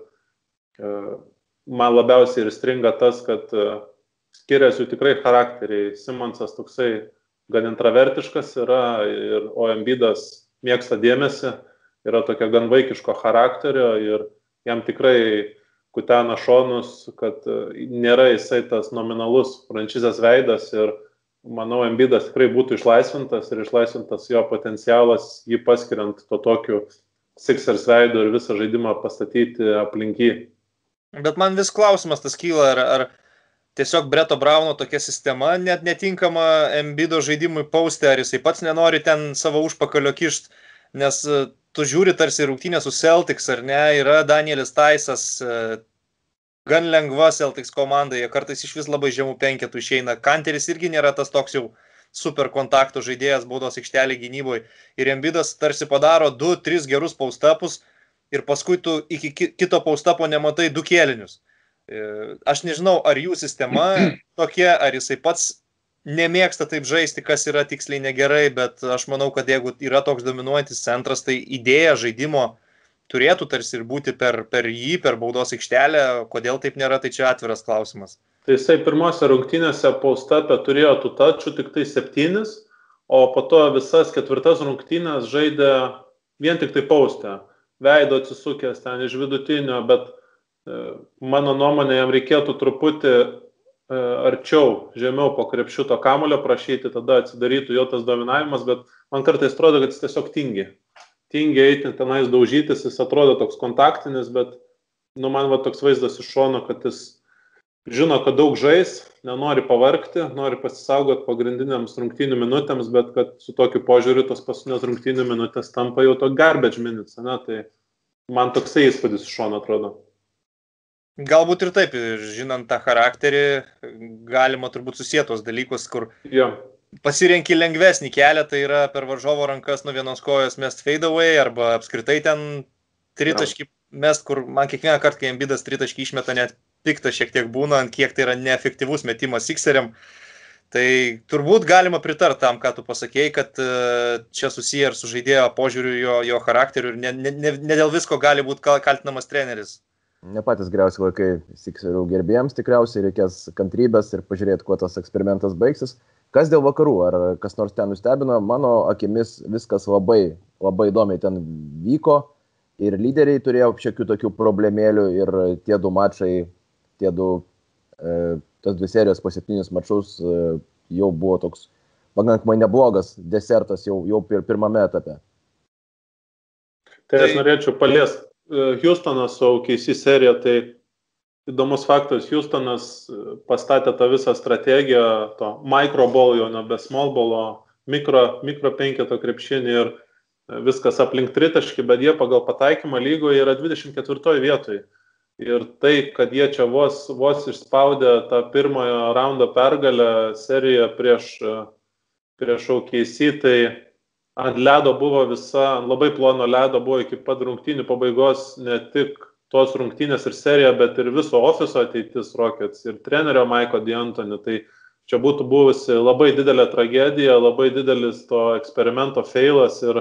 man labiausiai ir stringa tas, kad skiriasi jų tikrai charakteriai. Simmonsas toksai gan intravertiškas yra, o Embiidas mėgsta dėmesį, yra tokia gan vaikiško charakterio ir jam tikrai kutena šonus, kad nėra jisai tas nominalus franšizės veidas ir manau, Embiidas tikrai būtų išlaisvintas ir išlaisvintas jo potencialas, jį paskiriant to tokiu Sixers veidu ir visą žaidimą pastatyti aplink jį. Bet man vis klausimas tas kyla, ar tiesiog Bretto Browno tokia sistema net netinkama Embiido žaidimui pauste, ar jisai pats nenori ten savo užpakalio kišt, nes tu žiūri tarsi rungtynę su Celtics, ar ne, yra Danielis Taisas, gan lengva Celtics komanda, jie kartais iš vis labai žemų penketų išeina, Kanteris irgi nėra tas toks jau super kontakto žaidėjas baudos aikštelė gynyboje. Ir Embiidas tarsi padaro 2-3 gerus post-upus ir paskui tu iki kito post-upo nematai 2 kėlinius. Aš nežinau, ar jų sistema tokia, ar jisai pats nemėgsta taip žaisti, kas yra tiksliai negerai, bet aš manau, kad jeigu yra toks dominuojantis centras, tai idėja žaidimo turėtų tarsi ir būti per jį, per baudos aikštelę. Kodėl taip nėra, tai čia atviras klausimas. Tai jisai pirmose rungtynėse post-up'e turėjo tų tačų tik tai 7, o po to visas 4 rungtynės žaidė vien tik tai post'e. Veido atsisukęs ten iš vidutinio, bet mano nuomonė, jam reikėtų truputį arčiau, žemiau po krepšiu to kamuolio prašyti, tada atsidarytų jo tas dominavimas, bet man kartais atrodo, kad jis tiesiog tingi eiti tenais daužytis, jis atrodo toks kontaktinis, bet man toks vaizdas iš šono, kad jis žino, kad daug žais, nenori pavargti, nori pasisaugoti pagrindiniams rungtynių minutėms, bet kad su tokiu požiūriu tos paskutinės rungtynių minutės tampa jau to garbage minutes, ne? Tai man toksai įspūdis iš šono atrodo. Galbūt ir taip, žinant tą charakterį, galima turbūt susietos dalykus, kur pasirenki lengvesnį kelią, tai yra per varžovo rankas nuo vienos kojos mest fade away, arba apskritai ten tritaškį mest, kur man kiekvieną kartą, kai Embiidas tritaškį išmeta, net pikta šiek tiek būna, ant kiek tai yra neefektyvus metimas Sixeriam. Tai turbūt galima pritarti tam, ką tu pasakėjai, kad čia susiję ir su žaidėjo požiūriu, jo charakteriu, ir ne dėl visko gali būti kaltinamas treneris. Ne patys geriausi laikai Sixerių gerbėjams, tikriausiai reikės kantrybės ir pažiūrėti, kuo tas eksperimentas baigsis. Kas dėl vakarų, ar kas nors ten nustebino, mano akimis viskas labai, labai įdomiai ten vyko ir lyderiai turėjo šiokių tokių problemėlių ir tie 2 mačai, tas 2 serijos po 7 mačus jau buvo toks pakankamai neblogas desertas jau pirmame etape. Tai aš norėčiau paliesti Houstonas su OKC serija, tai įdomus faktas, Houstonas pastatė tą visą strategiją, to microball, jau nebe smallballo, mikro penketo krepšinį ir viskas aplink tritaškį, bet jie pagal pataikymą lygoje yra 24 vietoje. Ir tai, kad jie čia vos išspaudė tą pirmojo raundo pergalę seriją prieš OKC, tai ant ledo buvo ant labai plono ledo buvo iki pat rungtynių pabaigos ne tik tos rungtynės ir serija, bet ir viso ofiso ateitis Rockets ir trenerio Mike'o D'Antoni. Tai čia būtų buvusi labai didelė tragedija, labai didelis to eksperimento feilas ir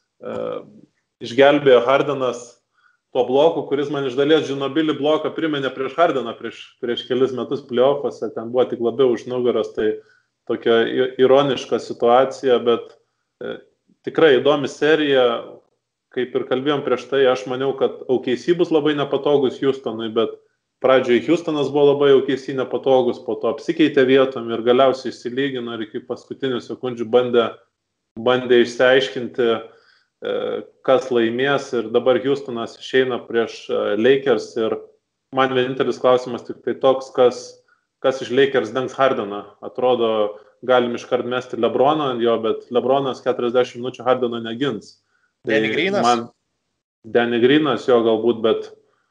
išgelbėjo Hardenas tuo bloku, kuris man iš dalies Ginobili bloką priminė prieš Hardeną prieš kelis metus playoffuose, ten buvo tik labiau už nugaros, tai tokia ironiška situacija, bet tikrai įdomi serija, kaip ir kalbėjom prieš tai, aš maniau, kad OKC bus labai nepatogus Houstonui, bet pradžioje Houstonas buvo labai OKC nepatogus, po to apsikeitė vietom ir galiausiai išsilygino ir iki paskutinių sekundžių bandė išsiaiškinti, kas laimės, ir dabar Houstonas išeina prieš Lakers ir man vienintelis klausimas tik tai toks, kas iš Lakers dengs Hardeną. Atrodo, galim iškart mesti LeBroną ant jo, bet LeBronas 40 minučių Hardeno negins. Danny Greenas? Danny Greenas jo galbūt, bet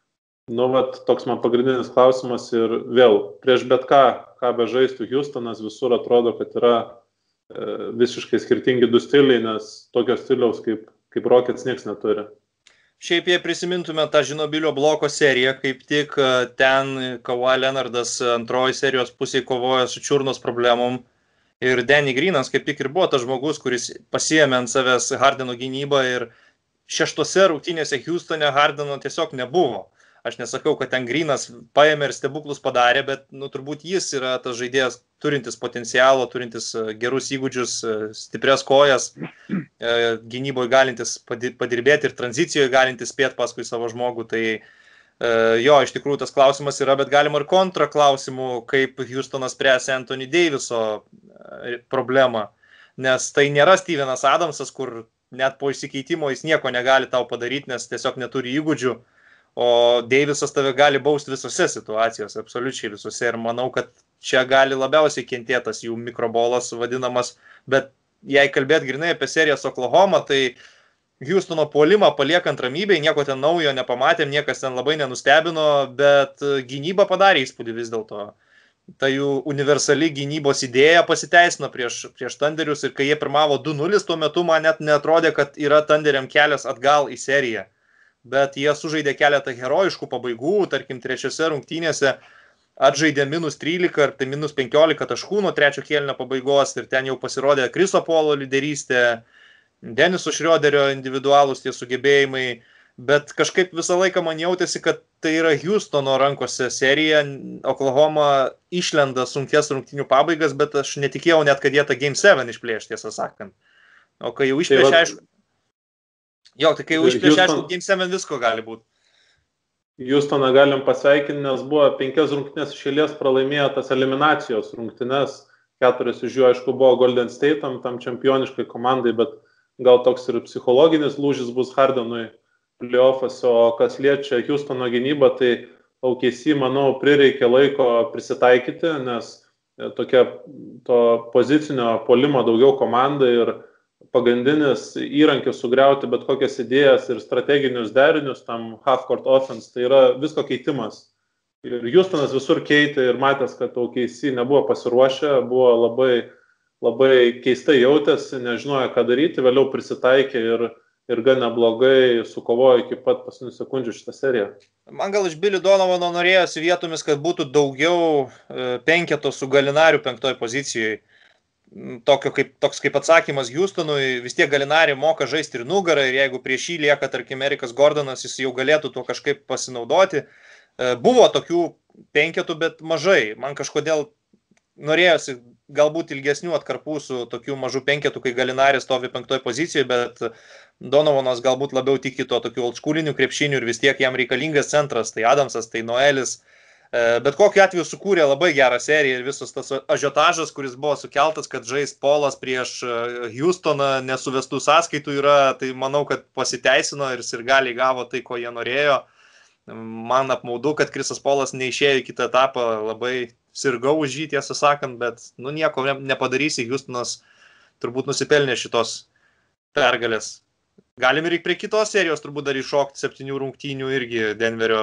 toks man pagrindinis klausimas ir vėl, prieš bet ką bežaistų Houstonas, visur atrodo, kad yra visiškai skirtingi 2 stiliai, nes tokio stiliaus kaip Rockets nieks neturi. Šiaip jei prisimintume tą Ginobilio bloko seriją, kaip tik ten Kawhi Leonardas antroji serijos pusėje kovoja su čiurnos problemom ir Danny Greenas kaip tik ir buvo tas žmogus, kuris pasiėmė ant savęs Hardeno gynybą ir 6 rungtynėse Houstone Hardeno tiesiog nebuvo. Aš nesakau, kad ten Greenas paėmė ir stebuklus padarė, bet turbūt jis yra tas žaidėjas turintis potencialo, turintis gerus įgūdžius, stiprias kojas, gynyboje galintis padirbėti ir tranzicijoje galintis spėti paskui savo žmogų. Tai jo, iš tikrųjų tas klausimas yra, bet galima ir kontra klausimų, kaip Houstonas spręs Anthony Daviso problemą. Nes tai nėra Stevenas Adamsas, kur net po išsikeitimo jis nieko negali tau padaryti, nes tiesiog neturi įgūdžių. O Davisas tave gali bausti visose situacijose, absoliučiai visose. Ir manau, kad čia gali labiausiai kentėtas jų mikrobolas vadinamas. Bet jei kalbėt grinai apie seriją su Oklahoma, tai Houstono puolimą paliekant ramybėj, nieko ten naujo nepamatėm, niekas ten labai nenustebino, bet gynyba padarė įspūdį vis dėlto. ta jų universali gynybos idėja pasiteisino prieš Thunderius ir kai jie pirmavo 2-0, tuo metu man net netrodė, kad yra Thunderiam kelias atgal į seriją. Bet jie sužaidė keletą herojiškų pabaigų, tarkim, trečiose rungtynėse atžaidė -13 ar tai -15 taškų nuo trečio kėlinio pabaigos ir ten jau pasirodė Chriso Polo lyderystė, Deniso Šrioderio individualūs tie sugebėjimai, bet kažkaip visą laiką man jautėsi, kad tai yra Houstono rankose serija, Oklahoma išlenda sunkės rungtynių pabaigas, bet aš netikėjau net, kad jie tą Game 7 išplėš, tiesą sakant. O kai jau išplėš, aišku, Game 7 visko gali būti. Houstoną galim pasveikinti, nes buvo 5 rungtynės iš eilės pralaimėjo tas eliminacijos rungtynės, 4 iš jų, aišku, buvo Golden State, tam čempioniškai komandai, bet gal toks ir psichologinis lūžis bus Hardenui playoffas, o kas liečia Houstono gynybą, tai OKC, manau, prireikė laiko prisitaikyti, nes tokia to pozicinio puolimo daugiau komanda ir pagrindinis įrankis sugriauti bet kokias idėjas ir strateginius derinius tam half-court offense, tai yra visko keitimas. Ir Houstonas visur keitė ir matęs, kad OKC nebuvo pasiruošę, buvo labai keistai jautėsi, nežinojo, ką daryti, vėliau prisitaikė ir gan neblogai sukovojo iki pat paskutinių sekundžių šitą seriją. Man gal iš Billy Donovano norėjosi vietomis, kad būtų daugiau penketo su Galinariu 5 pozicijoje. Toks kaip atsakymas Houstonui, vis tiek Galinari moka žaisti ir nugarą ir jeigu prieš jį lieka, tarkim, Erikas Gordonas, jis jau galėtų tuo kažkaip pasinaudoti. Buvo tokių penketų, bet mažai. Man kažkodėl norėjosi galbūt ilgesnių atkarpų su tokiu mažu penketu, kai Galinari stovi 5 pozicijoje, bet Donovanas galbūt labiau tiki to tokiu oldschooliniu krepšiniu ir vis tiek jam reikalingas centras, tai Adamsas, tai Noelis. Bet kokiu atveju sukūrė labai gerą seriją ir visas tas ažiotažas, kuris buvo sukeltas, kad žais Polas prieš Houstoną nesuvestų sąskaitų yra, tai manau, kad pasiteisino ir sirgaliai gavo tai, ko jie norėjo. Man apmaudu, kad Chrisas Polas neišėjo į kitą etapą, labai sirgau už jį, tiesą sakant, bet nieko nepadarysi, Houstonas turbūt nusipelnė šitos pergalės. Galim ir prie kitos serijos turbūt dar iššokti 7 rungtynių irgi Denverio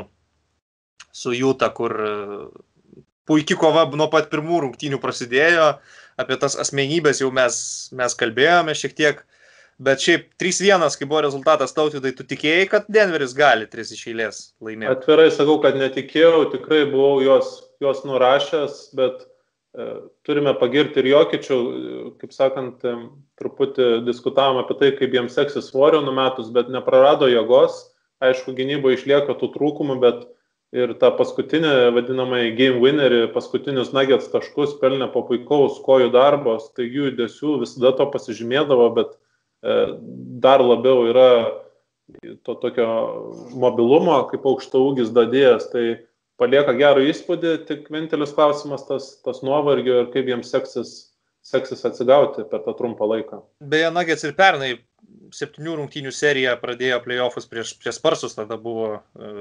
su Utah, kur puikiai kova nuo pat pirmų rungtynių prasidėjo, apie tas asmenybės jau mes kalbėjome šiek tiek, bet šiaip 3-1, kai buvo rezultatas, Tautvydai, tu tikėjai, kad Denveris gali 3 iš eilės laimėti? Atvirai sakau, kad netikėjau, tikrai buvau jos nurašęs, bet turime pagirti ir Jokičių, kaip sakant, truputį diskutavom apie tai, kaip jiems seksis svorio numetus, bet neprarado jėgos, aišku, gynyboje išlieka tų trūkumų, bet ir tą paskutinį, vadinamai game winnerį, paskutinius Nuggets taškus pelnė po puikaus kojų darbo, staigių judesių, visada to pasižymėdavo, bet dar labiau yra to tokio mobilumo, kaip aukštaūgis dadėjas, tai palieka gerą įspūdį, tik vienintelis klausimas tas nuovargio ir kaip jiems seksis atsigauti per tą trumpą laiką. Beje, Nuggets ir pernai 7 rungtynių seriją pradėjo playoffus prieš Sparsus, tada buvo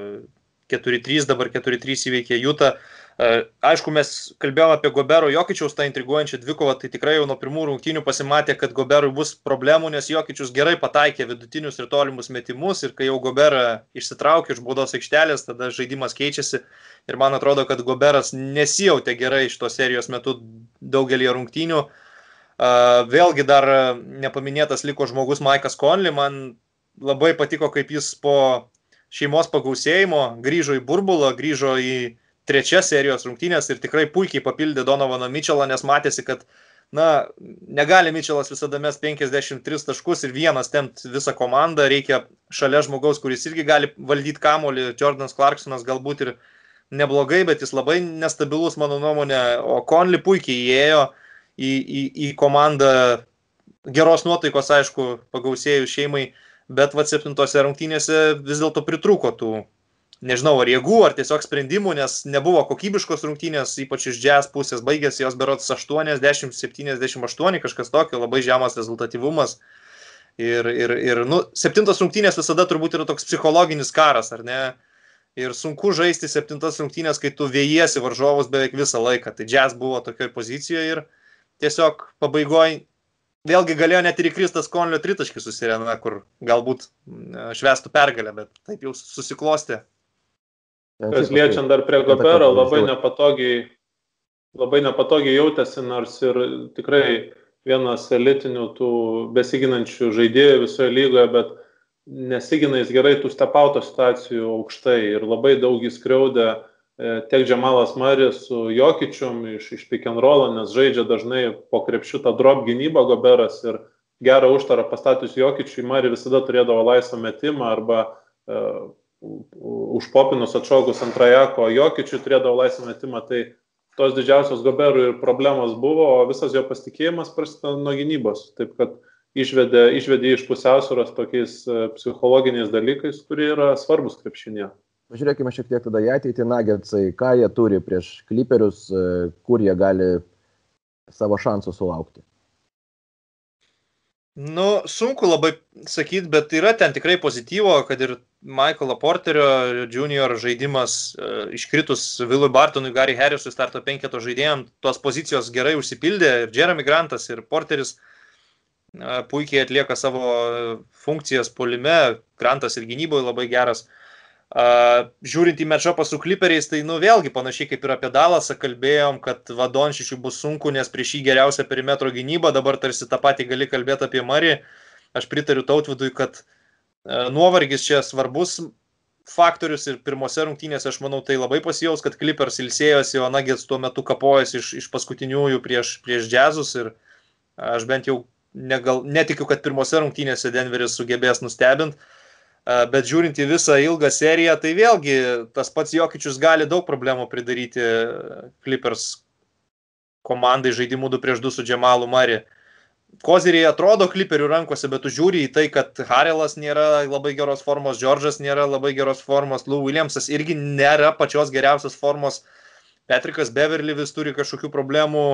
4-3, dabar 4-3 įveikė Utah. Aišku, mes kalbėjome apie Gobero Jokičiaus tą intriguojančią dvikovą, tai tikrai jau nuo pirmų rungtynių pasimatė, kad Goberui bus problemų, nes Jokičius gerai pataikė vidutinius ir tolimus metimus ir kai jau Gobera išsitraukė iš baudos aikštelės, tada žaidimas keičiasi ir man atrodo, kad Goberas nesijautė gerai šitos serijos metu daugelį rungtynių. Vėlgi dar nepaminėtas liko žmogus Mike'as Conley, man labai patiko, kaip jis po šeimos pagausėjimo grįžo į burbulą, grįžo į 3 serijos rungtynės ir tikrai puikiai papildė Donovaną Mitchellą, nes matėsi, kad negali Mitchellas visada mes 53 taškus ir vienas tempt visą komandą, reikia šalia žmogaus, kuris irgi gali valdyti kamuolį. Jordanas Clarksonas galbūt ir neblogai, bet jis labai nestabilus, mano nuomonė, o Conley puikiai įėjo į komandą, geros nuotaikos, aišku, pagausėjus šeimai, bet 7 rungtynėse vis dėlto pritrūko tų, nežinau, ar jėgų, ar tiesiog sprendimų, nes nebuvo kokybiškos rungtynės, ypač iš Jazz pusės baigėsi jos berods 80-78, kažkas tokio, labai žemas rezultatyvumas. Ir 7 rungtynės visada turbūt yra toks psichologinis karas, ar ne? Ir sunku žaisti 7 rungtynės, kai tu vėjiesi varžovus beveik visą laiką. Tai Jazz buvo tokioj pozicijoje ir tiesiog pabaigoje vėlgi galėjo net ir įkristas Conley tritaškį susirena, kur galbūt švęstų pergalę, bet taip jau susiklostė. Kas liečiant dar prie Gobero, labai nepatogiai labai nepatogiai jautėsi, nors ir tikrai vienas elitinių tų besiginančių žaidėjų visoje lygoje, bet nesigina jis gerai tų stepauto situacijų aukštai ir labai daug jis skriaudė tiek Džamalas Maris su Jokičium iš pick and rollo, nes žaidžia dažnai po krepšių tą drop gynybą Goberas ir gerą užtarą pastatus Jokičiui, Mari visada turėdavo laisvą metimą arba užpopinus atšokus ant trajeko Jokičiui turėdavo laisvą metimą, tai tos didžiausios Goberų ir problemos buvo, o visas jo pasitikėjimas prasidėjo nuo gynybos, taip kad išvedė iš pusiausvyros tokiais psichologiniais dalykais, kurie yra svarbus krepšinėje. Pažiūrėkime šiek tiek tada į ateitį, Nuggetsai, ką jie turi prieš Clipperius, kur jie gali savo šansų sulaukti. Nu, sunku labai sakyti, bet yra ten tikrai pozityvo, kad ir Michaelo Porterio junior žaidimas iškritus Willui Bartonui, Gary Harrisui starto 5 žaidėjams, tos pozicijos gerai užsipildė ir Jeremy Grantas ir Porteris puikiai atlieka savo funkcijas puolime, Grantas ir gynyboje labai geras. Žiūrint į matchupą su Clipperiais, tai vėlgi panašiai kaip ir apie Dallasą kalbėjom, kad Dončičiui bus sunku, nes prieš jį geriausia perimetro gynyba, dabar tarsi tą patį gali kalbėti apie Murray. Aš pritariu Tautvydui, kad nuovargis čia svarbus faktorius ir pirmose rungtynėse aš manau tai labai pasijaus, kad Clippers ilsėjosi, o Nuggets tuo metu kapojasi iš paskutiniųjų prieš Jazzus ir aš bent jau netikiu, kad pirmose rungtynėse Denveris sugebės nustebinti. Bet žiūrint į visą ilgą seriją, tai vėlgi tas pats Jokičius gali daug problemų pridaryti Clippers komandai žaidimų 2-2 su Jamalu Murray. Koziriai atrodo Clipperių rankose, bet tu žiūri į tai, kad Harrelas nėra labai geros formos, George'as nėra labai geros formos, Lou Williamsas irgi nėra pačios geriausios formos, Patrickas Beverly vis turi kažkokių problemų.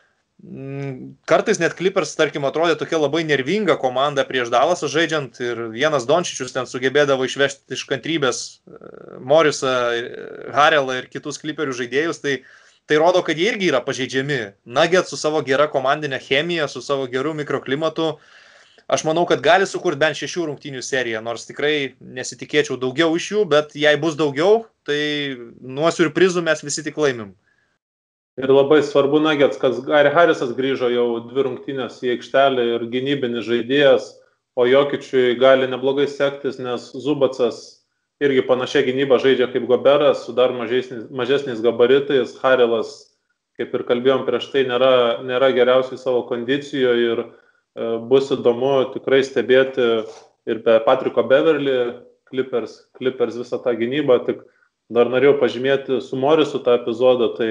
Kartais net Clippers, tarkim, atrodė tokia labai nervinga komanda prieš Dallasą žaidžiant ir vienas Dončičius ten sugebėdavo išvežti iš kantrybės Morrisą, Harrelą ir kitus Clipperių žaidėjus, tai rodo, kad jie irgi yra pažeidžiami. Nuggets su savo gera komandinė chemija, su savo geru mikroklimatu, aš manau, kad gali sukurti bent 6 rungtynių seriją, nors tikrai nesitikėčiau daugiau iš jų, bet jei bus daugiau, tai nuo siurprizų mes visi tik laimim. Ir labai svarbu Nuggets, kad Gary Harrisas grįžo jau 2 rungtynės į aikštelę ir gynybinis žaidėjas, o Jokičiui gali neblogai sektis, nes Zubacas irgi panašiai gynybą žaidžia kaip Goberas, su dar mažesniais gabaritais. Harrelas, kaip ir kalbėjom prieš tai, nėra geriausiai savo kondicijoje ir bus įdomu tikrai stebėti ir be Patricko Beverly, Clippers visą tą gynybą. Tik dar norėjau pažymėti su Morrisu tą epizodą, tai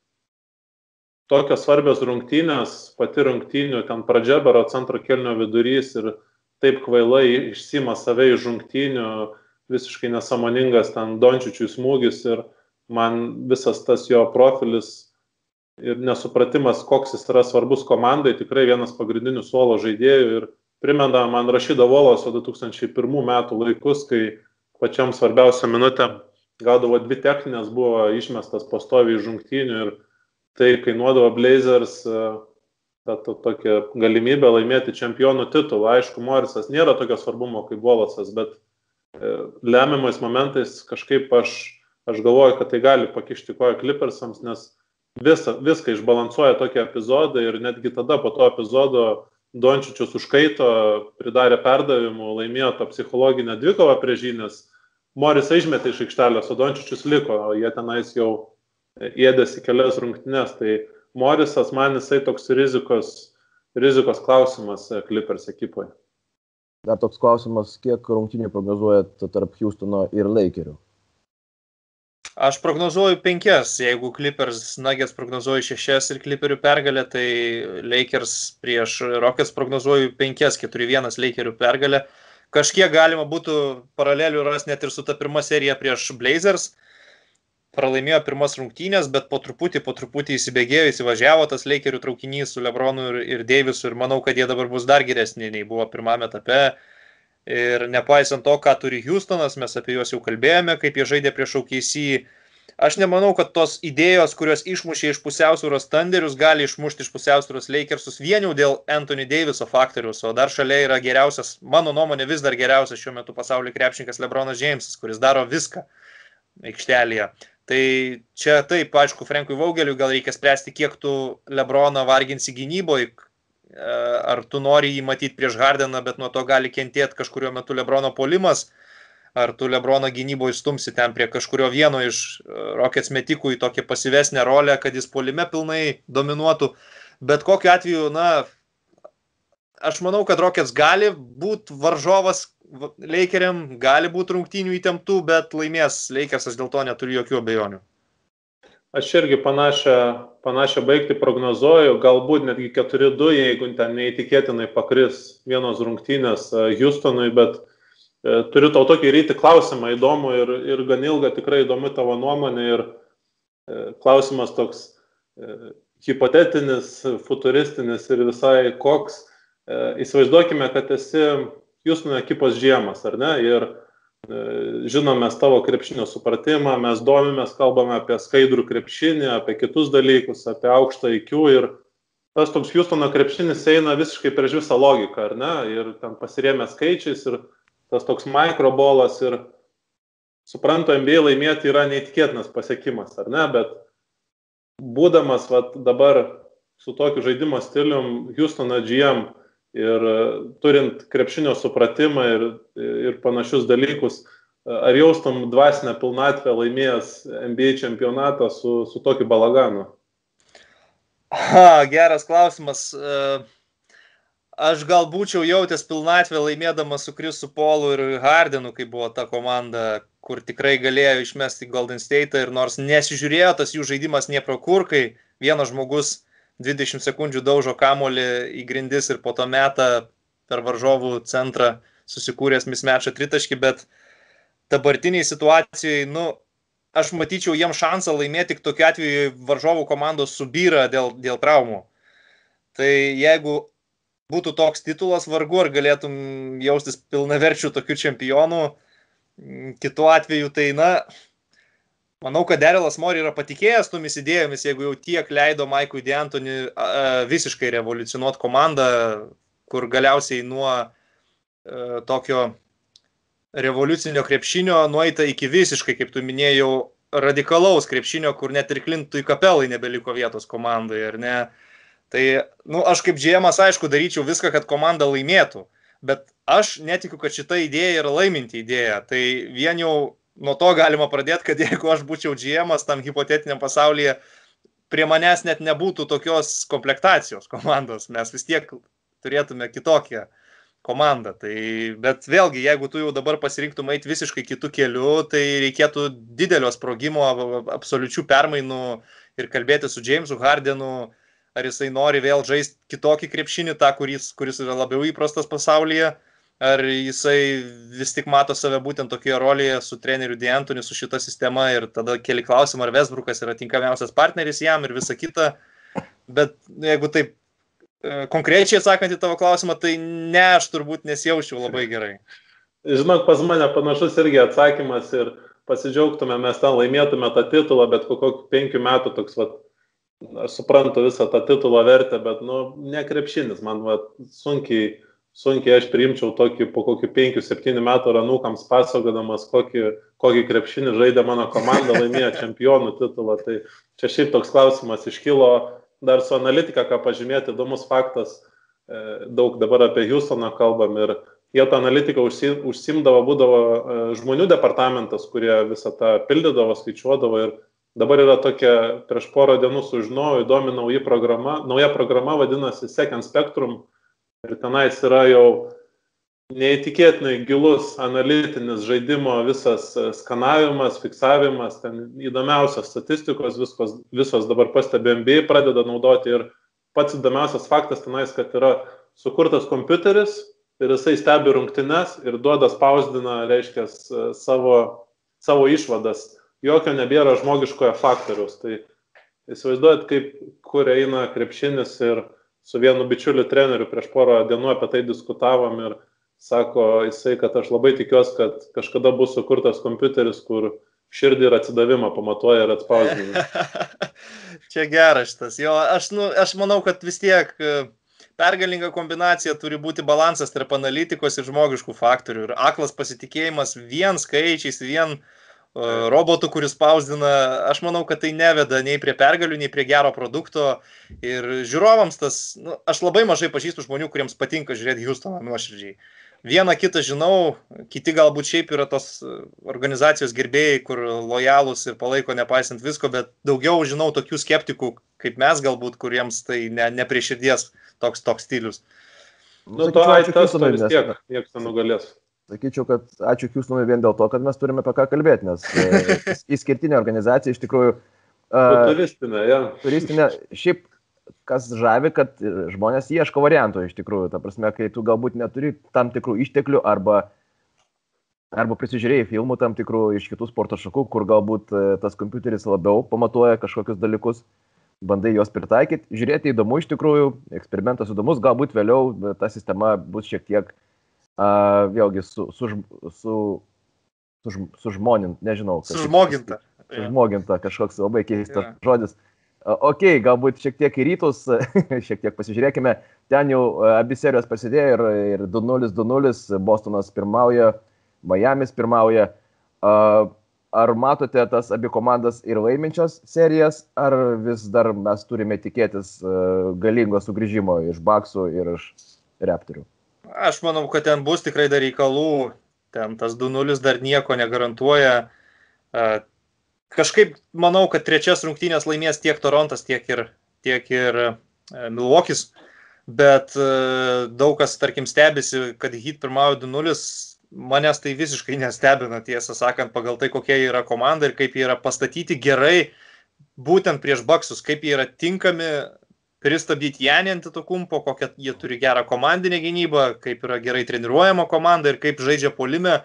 tokios svarbios rungtynės, pati rungtynių, ten pradžia berods antro kėlinio vidurys ir taip kvailai išsima save iš rungtynių, visiškai nesąmoningas ten Dončičiui smūgis ir man visas tas jo profilis ir nesupratimas, koks jis yra svarbus komandai, tikrai vienas pagrindinių suolo žaidėjų ir primena man Rašido Voloso 2001 metų laikus, kai pačiam svarbiausiam minutėm gaudavo 2 techninės, buvo išmestas pastoviai iš rungtynių ir tai kainuodavo Blazers tokią galimybę laimėti čempionų titulą. Aišku, Morrisas nėra tokio svarbumo kaip Volosas, bet lemiamais momentais kažkaip aš galvoju, kad tai gali pakišti koją Clippersams, nes viską išbalansuoja tokie epizodai ir netgi tada po to epizodo Dončičius užkaito, pridarė perdavimų, laimėjo tą psichologinę dvikovą prieš jį, nes Morrisą išmetė iš aikštelės, o Dončičius liko, jie tenais jau ėdėsi kelias rungtynes, tai Morrisas man jisai toks rizikos klausimas Clippers ekipoje. Dar toks klausimas, kiek rungtynių prognozuojat tarp Houstono ir Lakerių? Aš prognozuoju 5, jeigu Clippers Nuggets prognozuoju 6 ir Clipperių pergalę, tai Lakers prieš Rockets prognozuoju 5-4-1 Lakerių pergalę. Kažkiek galima būtų paralelių rasti net ir su ta pirma serija prieš Blazers. Pralaimėjo pirmas rungtynės, bet po truputį įsibėgėjo, įsivažiavo tas Lakerių traukinys su LeBronu ir Davisu ir manau, kad jie dabar bus dar geresni nei buvo pirmame etape. Ir nepaisant to, ką turi Houstonas, mes apie juos jau kalbėjome, kaip jie žaidė prieš OKC. Aš nemanau, kad tos idėjos, kurios išmušė iš pusiausvyros Thunderius, gali išmušti iš pusiausvyros Lakersus vien jau dėl Anthony Daviso faktoriaus, o dar šalia yra geriausias, mano nuomonė vis dar geriausias šiuo metu pasaulio krepšininkas LeBronas Jamesas, kuris daro viską aikštelėje. Tai čia taip, aišku, Frankui Vaugeliui gal reikia spręsti, kiek tu LeBroną varginsi gynyboje, ar tu nori jį matyti prieš Hardeną, bet nuo to gali kentėti kažkurio metu LeBrono polimas, ar tu LeBroną gynyboje stumsi ten prie kažkurio vieno iš Rockets metikų į tokią pasyvesnę rolę, kad jis polime pilnai dominuotų. Bet kokiu atveju, aš manau, kad Rockets gali būti varžovas Lakeriam, gali būti rungtynių įtemptų, bet laimės Lakersas, dėl to neturiu jokių abejonių. Aš irgi panašią baigtį prognozuoju, galbūt netgi 4-2, jeigu ten neįtikėtinai pakris vienos rungtynės Houstonui, bet turiu tau tokį ryti klausimą įdomų ir gan ilgą, tikrai įdomi tavo nuomonė ir klausimas toks hipotetinis, futuristinis ir visai koks. Įsivaizduokime, kad esi Houstono ekipos GM'as, ar ne? Ir žinom mes tavo krepšinio supratimą, mes domimės, kalbame apie skaidrų krepšinį, apie kitus dalykus, apie aukštą IQ ir tas toks Houstono krepšinis eina visiškai prieš visą logiką, ar ne? Ir ten pasirėmė skaičiais ir tas toks mikrobolas ir suprantu, NBA laimėti yra neįtikėtinas pasiekimas, ar ne? Bet būdamas dabar su tokiu žaidimo stilium Houstono GM ir turint krepšinio supratimą ir panašius dalykus, ar jaustum dvasinę pilnatvę laimėjęs NBA čempionatą su tokiu balaganu? Geras klausimas. Aš gal būčiau jautęs pilnatvę laimėdamas su Chrisu Paulu ir Hardenu, kai buvo ta komanda, kur tikrai galėjo išmesti Golden State ir nors nesižiūrėjo tas jų žaidimas nie pro kur, kai vienas žmogus 20 sekundžių daužo kamuolį į grindis ir po to meta per varžovų centrą susikūręs mismečą tritaškį, bet dabartiniai situacijai, aš matyčiau jiems šansą laimėti tik tokiu atveju varžovų komandos subyra dėl traumų. Tai jeigu būtų toks titulas, vargu ar galėtum jaustis pilnaverčių tokių čempionų, kitu atveju tai, manau, kad Darylas Morey yra patikėjęs tomis idėjomis, jeigu jau tiek leido Mike'ui D'Antoni visiškai revoliucionuoti komandą, kur galiausiai nuo tokio revoliucinio krepšinio nueita iki visiškai, kaip tu minėjau, radikalaus krepšinio, kur net ir Clintui Capelai nebeliko vietos komandai, ar ne? Tai, aš kaip GM'as, aišku, daryčiau viską, kad komanda laimėtų, bet aš netikiu, kad šita idėja yra laiminti idėja. Tai vien jau nuo to galima pradėti, kad jeigu aš būčiau GM'as tam hipotetiniam pasaulyje, prie manęs net nebūtų tokios komplektacijos komandos, mes vis tiek turėtume kitokią komandą. Tai, bet vėlgi, jeigu tu jau dabar pasirinktum eiti visiškai kitų kelių, tai reikėtų didelio sprogimo, absoliučių permainų ir kalbėti su Jamesu Hardenu, ar jisai nori vėl žaisti kitokį krepšinį, tą, kuris yra labiau įprastas pasaulyje, ar jisai vis tik mato save būtent tokioje rolėje su treneriu D'Antoni, su šita sistema ir tada keli klausimą, ar Westbrookas yra tinkamiausias partneris jam ir visa kita. Bet jeigu taip konkrečiai atsakant į tavo klausimą, tai ne, aš turbūt nesijaučiau labai gerai. Žinok, pas mane panašus irgi atsakymas ir pasidžiaugtume, mes ten laimėtume tą titulą, bet po kokių 5 metų toks, aš suprantu visą tą titulo vertę, bet, ne krepšinis, man sunkiai aš priimčiau tokį po kokių 5-7 metų ranūkams pasakodamas, kokį krepšinį žaidė mano komanda, laimėjo čempionų titulą. Tai čia šiaip toks klausimas iškilo, dar su analitika, ką pažymėti, įdomus faktas, daug dabar apie Houstoną kalbam ir jie tą analitiką užsimdavo, būdavo žmonių departamentas, kurie visą tą pildydavo, skaičiuodavo ir dabar yra tokia, prieš porą dienų sužinojau, įdomi nauja programa vadinasi Second Spectrum ir tenais yra jau neįtikėtinai gilus analitinis žaidimo visas skanavimas, fiksavimas, ten įdomiausios statistikos, visos dabar pastebi NBA pradeda naudoti ir pats įdomiausias faktas tenais, kad yra sukurtas kompiuteris ir jisai stebi rungtynes ir duoda spausdina, reiškia, savo išvadas. Jokio nebėra žmogiškojo faktoriaus. Tai įsivaizduojat, kur eina krepšinis ir su vienu bičiuliu treneriu prieš porą dienų apie tai diskutavom ir sako jisai, kad aš labai tikiuosi, kad kažkada bus sukurtas kompiuteris, kur širdį ir atsidavimą pamatuoja ir atspausdina. Čia geras šitas. Jo, aš manau, kad vis tiek pergalinga kombinacija turi būti balansas tarp analitikos ir žmogiškų faktorių. Ir aklas pasitikėjimas vien skaičiais, vien robotų, kuris spausdina, aš manau, kad tai neveda nei prie pergalių, nei prie gero produkto. Ir žiūrovams tas, aš labai mažai pažįstu žmonių, kuriems patinka žiūrėti Houstoną nuoširdžiai. Vieną kitą žinau, kiti galbūt šiaip yra tos organizacijos gerbėjai, kur lojalūs ir palaiko nepaisant visko, bet daugiau žinau tokių skeptikų, kaip mes galbūt, kuriems tai ne prie širdies toks stilius. To ačiū Houstonui vis tiek, niekas nenugalės. Sakyčiau, kad ačiū Houstonui vien dėl to, kad mes turime apie ką kalbėti, nes išskirtinė organizacija iš tikrųjų... Turistinė, ja. Turistinė, šiaip kas žavi, kad žmonės ieško variantų iš tikrųjų. Ta prasme, kai tu galbūt neturi tam tikrų išteklių arba prisižiūrėjai filmų tam tikrų iš kitų sporto šakų, kur galbūt tas kompiuteris labiau pamatuoja kažkokius dalykus, bandai juos pritaikyti. Žiūrėti įdomu iš tikrųjų, eksperimentas įdomus, galbūt vėliau ta sistema bus šiek tiek vėlgi sužmonint, nežinau. Sužmoginta. Sužmoginta, kažkoks labai keistas žodis. Ok, galbūt šiek tiek į rytus, šiek tiek pasižiūrėkime, ten jau abi serijos prasidėjo ir 2-0, Bostonas pirmauja, Miamis pirmauja. Ar matote tas abi komandas ir laiminčias serijas, ar vis dar mes turime tikėtis galingo sugrįžimo iš Bucksų ir iš Raptorių? Aš manau, kad ten bus tikrai dar reikalų, ten tas 2-0 dar nieko negarantuoja. Kažkaip manau, kad trečias rungtynės laimės tiek Torontas, tiek ir Milwaukee'is, bet daug kas, tarkim, stebisi, kad Heat pirmauja 2-0, manęs tai visiškai nestebina, tiesą sakant, pagal tai, kokia yra komanda ir kaip jie yra pastatyti gerai, būtent prieš Bucksus, kaip jie yra tinkami pristabdyti Janį Antetokounmpo, kokią jie turi gerą komandinę gynybą, kaip yra gerai treniruojama komanda ir kaip žaidžia puolime.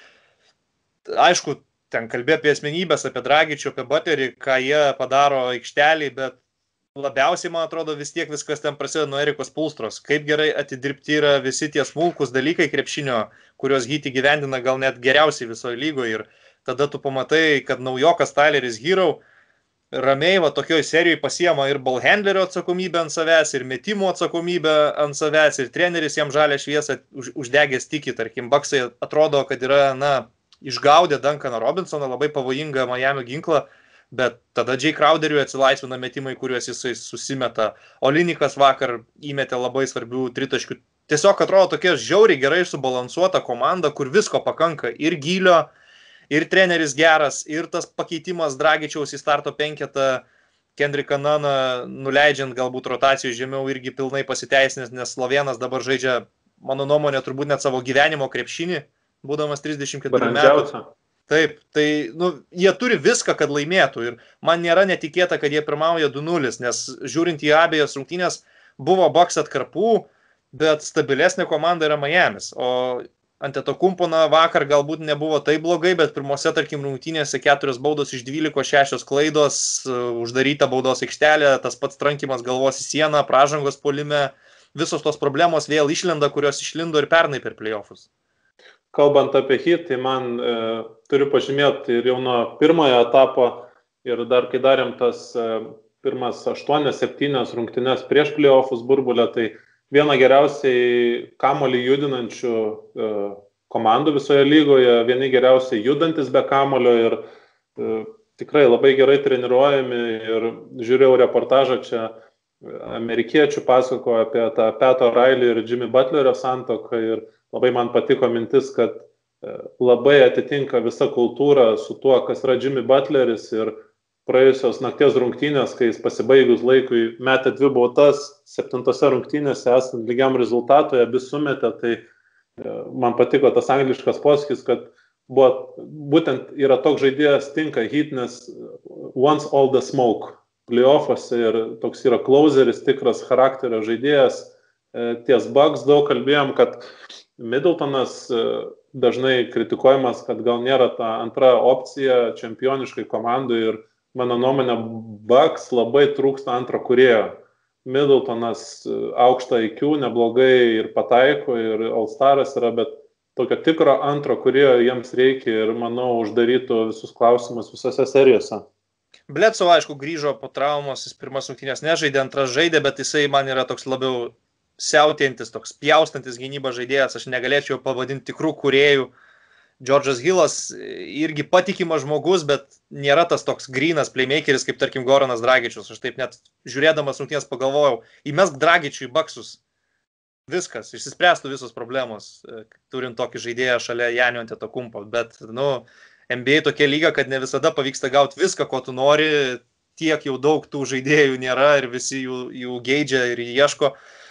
Aišku, ten kalbė apie asmenybės, apie Dragičių, apie Butlerį, ką jie padaro aikštelį, bet labiausiai, man atrodo, vis tiek viskas ten prasideda nuo Erikos Pulstros. Kaip gerai atidirbti yra visi tie smulkus dalykai krepšinio, kuriuos Heat įgyvendina gal net geriausiai visoje lygoje. Ir tada tu pamatai, kad naujokas Tyleris Hero ramiai tokioj serijoje pasiema ir ballhandlerio atsakomybę ant savęs, ir metimo atsakomybę ant savęs, ir treneris jam žalią šviesą uždegęs tiki. Tarkim, Bucksai atrodo, kad yra, išgaudė Duncaną Robinsoną, labai pavojingą Miami ginklą, bet tada Jay Crowderiui atsilaisvina metimai, kuriuos jisai susimeta. Olinikas vakar įmetė labai svarbių tritaškių. Tiesiog atrodo tokia žiauriai gerai subalansuota komanda, kur visko pakanka, ir gylio, ir treneris geras, ir tas pakeitimas Dragičiaus į starto penketą, Kendricką Nunną nuleidžiant galbūt rotacijų žemiau irgi pilnai pasiteisinęs, nes Slovėnas dabar žaidžia, mano nuomonė, turbūt net savo gyvenimo krepšinį, būdamas 34 metų. Taip, tai jie turi viską, kad laimėtų, ir man nėra netikėta, kad jie pirmauja 2-0, nes žiūrint į abejas rungtynės, buvo Bucks atkarpų, bet stabilesnė komanda yra Miamis, o Antetokounmpo vakar galbūt nebuvo taip blogai, bet pirmose, tarkim, rungtynėse 4 baudos iš 12, 6 klaidos, uždaryta baudos aikštelė, tas pats trankimas galvos į sieną, pražangos puolime, visos tos problemos vėl išlenda, kurios išlindo ir pernai per playoffus. Kalbant apie Heat, tai man turiu pažymėti ir jau nuo pirmojo etapo ir dar kai darėm tas pirmas 8-7 rungtynes prieš playoffus burbulę, tai viena geriausiai kamuolį judinančių komandų visoje lygoje, vieni geriausiai judantis be kamulio ir tikrai labai gerai treniruojami, ir žiūrėjau reportažą čia, amerikiečių pasako apie tą Pat O'Reilly ir Jimmy Butlerio santuoką, ir labai man patiko mintis, kad labai atitinka visa kultūra su tuo, kas yra Jimmy Butleris, ir praėjusios nakties rungtynės, kai jis pasibaigus laikui metė 2 baudas, 7 rungtynėse esant lygiam rezultatui, abi sumetė, tai man patiko tas angliškas posakis, kad būtent yra toks žaidėjas tinka Heat, nes once all the smoke playoffuose, ir toks yra closeris, tikras charakterio žaidėjas. Ties Bucks daug kalbėjom, kad Middletonas dažnai kritikuojamas, kad gal nėra ta antra opcija čempioniškai komandai, ir mano nuomonė, Bucks labai trūksta antro kūrėjo. Middletonas aukštą IQ, neblogai ir pataiko, ir All-Staras yra, bet tokio tikro antro kūrėjo jiems reikia, ir manau uždarytų visus klausimus visose serijose. Bledsoe, aišku, grįžo po traumos, jis pirmas rungtynės nežaidė, antras žaidė, bet jisai man yra toks labiau siautėjantis, toks pjaustantis gynybą žaidėjas, aš negalėčiau pavadinti tikrų kūrėjų, George'as Hillas irgi patikimas žmogus, bet nėra tas toks grynas playmakeris, kaip tarkim Goranas Dragičius. Aš taip net žiūrėdamas rungtynes pagalvojau, įmesk Dragičiui į baksus. Viskas, išsispręstų visos problemos, turint tokį žaidėją šalia Janio Antetokounmpo. Bet, NBA tokia lyga, kad ne visada pavyksta gauti viską, ko tu nori, tiek jau daug tų žaidėjų nėra ir visi jų geidžia ir ieško.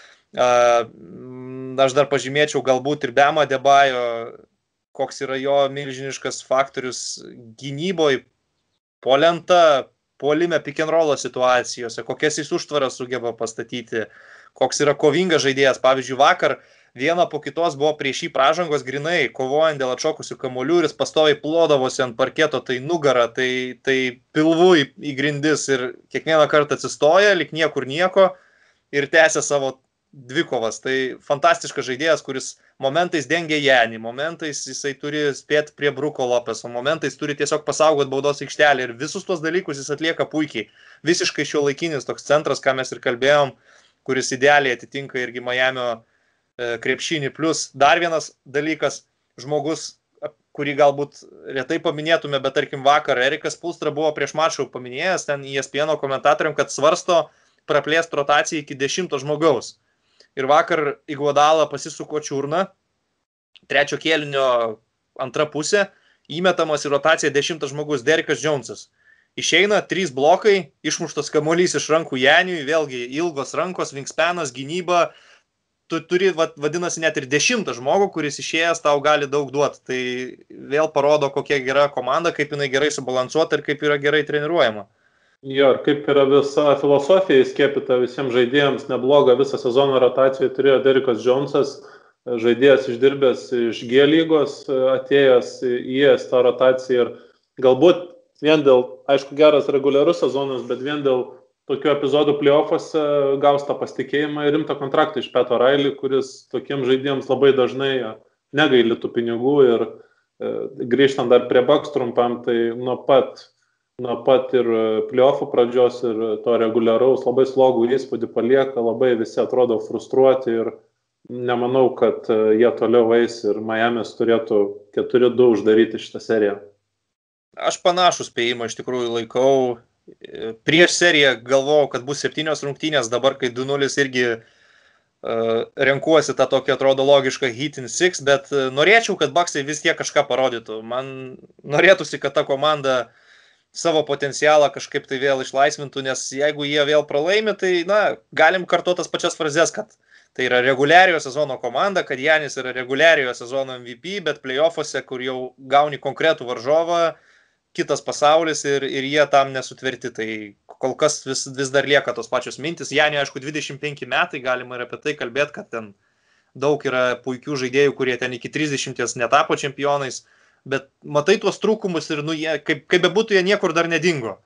Aš dar pažymėčiau galbūt ir Bema Adebayo, koks yra jo milžiniškas faktorius gynyboje, po lenta, puolime pick and rollo situacijose, kokias jis užtvaras sugeba pastatyti, koks yra kovingas žaidėjas. Pavyzdžiui, vakar viena po kitos buvo prieš jį pražangos grinai, kovojant dėl atšokusių kamuolių ir jis pastoviai plodavosi ant parketo, tai nugarą, tai pilvu į grindis ir kiekvieną kartą atsistoja, lyg niekur nieko ir tęsia savo dvikovas. Tai fantastiškas žaidėjas, kuris momentais dengia Janį, momentais jisai turi spėti prie Bruko Lopeso, momentais turi tiesiog pasaugoti baudos aikštelį ir visus tuos dalykus jis atlieka puikiai. Visiškai šiuolaikinis toks centras, ką mes ir kalbėjom, kuris idealiai atitinka irgi Miamio krepšinį. Plus dar vienas dalykas, žmogus, kurį galbūt retai paminėtume, bet tarkim vakar Erikas Pulstra buvo prieš mačą paminėjęs ten ESPN komentatoriam, kad svarsto praplėst rotaciją iki 10 žmogaus. Ir vakar Iguodala pasisuko čiurną, trečio kėlinio antra pusė, įmetamas į rotaciją 10 žmogus, Derekas Jonesas. Išeina 3 blokai, išmuštas kamuolys iš rankų Janiui, vėlgi ilgos rankos, wingspanas, gynyba. Tu turi, vadinasi, net ir 10 žmogų, kuris išėjęs tau gali daug duoti. Tai vėl parodo, kokia gera komanda, kaip jinai gerai subalansuota ir kaip yra gerai treniruojama. Jo, ir kaip yra visa filosofija įskiepita visiems žaidėjams, nebloga visą sezono rotaciją turėjo Derekas Jonesas, žaidėjas išdirbęs iš G lygos, atėjęs į ES tą rotaciją ir galbūt vien dėl, aišku, geras reguliarus sezonas, bet vien dėl tokių epizodų play-offuose gaus tą pasitikėjimą ir rimtą kontraktą iš Pat Riley, kuris tokiems žaidėjams labai dažnai negaili tų pinigų ir grįžtant dar prie Bucks trumpam, tai nuo pat ir play-offų pradžios ir to reguliaraus labai slogų įspūdį palieka, labai visi atrodo frustruoti ir nemanau, kad jie toliau eis ir Miamis turėtų 4-2 uždaryti šitą seriją. Aš panašų spėjimą iš tikrųjų laikau. Prieš seriją galvojau, kad bus 7 rungtynės, dabar kai 2-0 irgi renkuosi tą tokį atrodo logišką hit in 6, bet norėčiau, kad Bucksai vis tiek kažką parodytų. Man norėtųsi, kad ta komanda savo potencialą kažkaip tai vėl išlaisvintų, nes jeigu jie vėl pralaimi, tai galim kartuoti tas pačias frazes, kad tai yra reguliariojo sezono komanda, kad Janis yra reguliariojo sezono MVP, bet play-offuose, kur jau gauni konkretų varžovą, kitas pasaulis ir jie tam nesutverti. Tai kol kas vis dar lieka tos pačios mintis. Janio, aišku, 25 metai, galima ir apie tai kalbėti, kad ten daug yra puikių žaidėjų, kurie ten iki 30 netapo čempionais, bet matai tuos trūkumus ir jie, kaip bebūtų, jie niekur dar nedingo.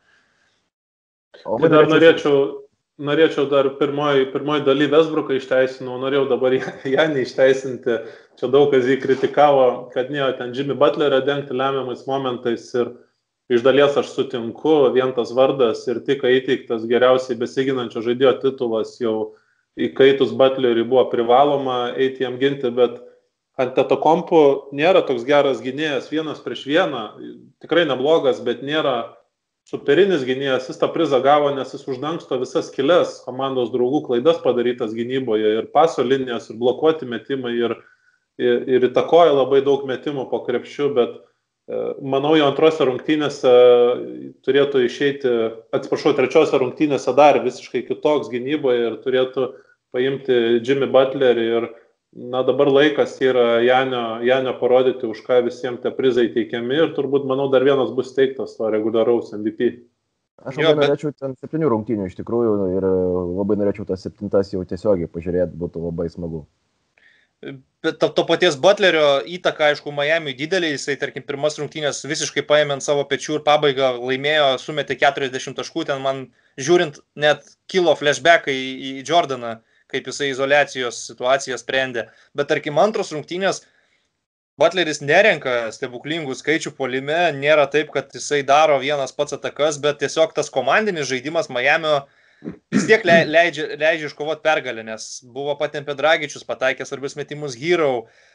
Tai dar norėčiau dar pirmoji daly Westbrooką išteisinau, norėjau dabar Janį išteisinti. Čia daug kas jį kritikavo, kad nėjo ten Jimmy Butlerą dengti lemiamais momentais ir iš dalies aš sutinku, vien tas vardas ir tik įteiktas geriausiai besiginančio žaidėjo titulas jau įkaitus Butleriui buvo privaloma eiti jam ginti, bet Antetokounmpo nėra toks geras gynėjas 1-1, tikrai neblogas, bet nėra superinis gynėjas, jis tą prizą gavo, nes jis uždangsto visas skylės komandos draugų klaidas padarytas gynyboje ir paso linijas, ir blokuoti metimai, ir įtakoja labai daug metimų po krepšiu, bet manau, jo antrose rungtynėse turėtų išeiti, trečiose rungtynėse dar visiškai kitoks gynyboje ir turėtų paimti Jimmy Butlerį ir dabar laikas yra Janio parodyti, už ką visiems tie prizai teikiami ir turbūt, manau, dar vienas bus teiktas to reguliaraus MVP. Aš labai norėčiau ten 7 rungtynių iš tikrųjų ir labai norėčiau tas 7 jau tiesiogiai pažiūrėti, būtų labai smagu. Bet to paties Butlerio įtaka, aišku, Miamiui didelį, jisai, tarkim, pirmas rungtynės visiškai paėmė ant savo pečių ir pabaigą laimėjo, sumetė 40 taškų, ten man žiūrint net kilo flashbackai į Jordaną, kaip jisai izoliacijos situaciją sprendė. Bet, tarkim, antros rungtynės Butleris nerenka stebuklingų skaičių puolime, nėra taip, kad jisai daro vienas pats atakas, bet tiesiog tas komandinis žaidimas Miamio vis tiek leidžia iškovoti pergalę, nes buvo patempę Dragičius, pataikė svarbius metimus Hero,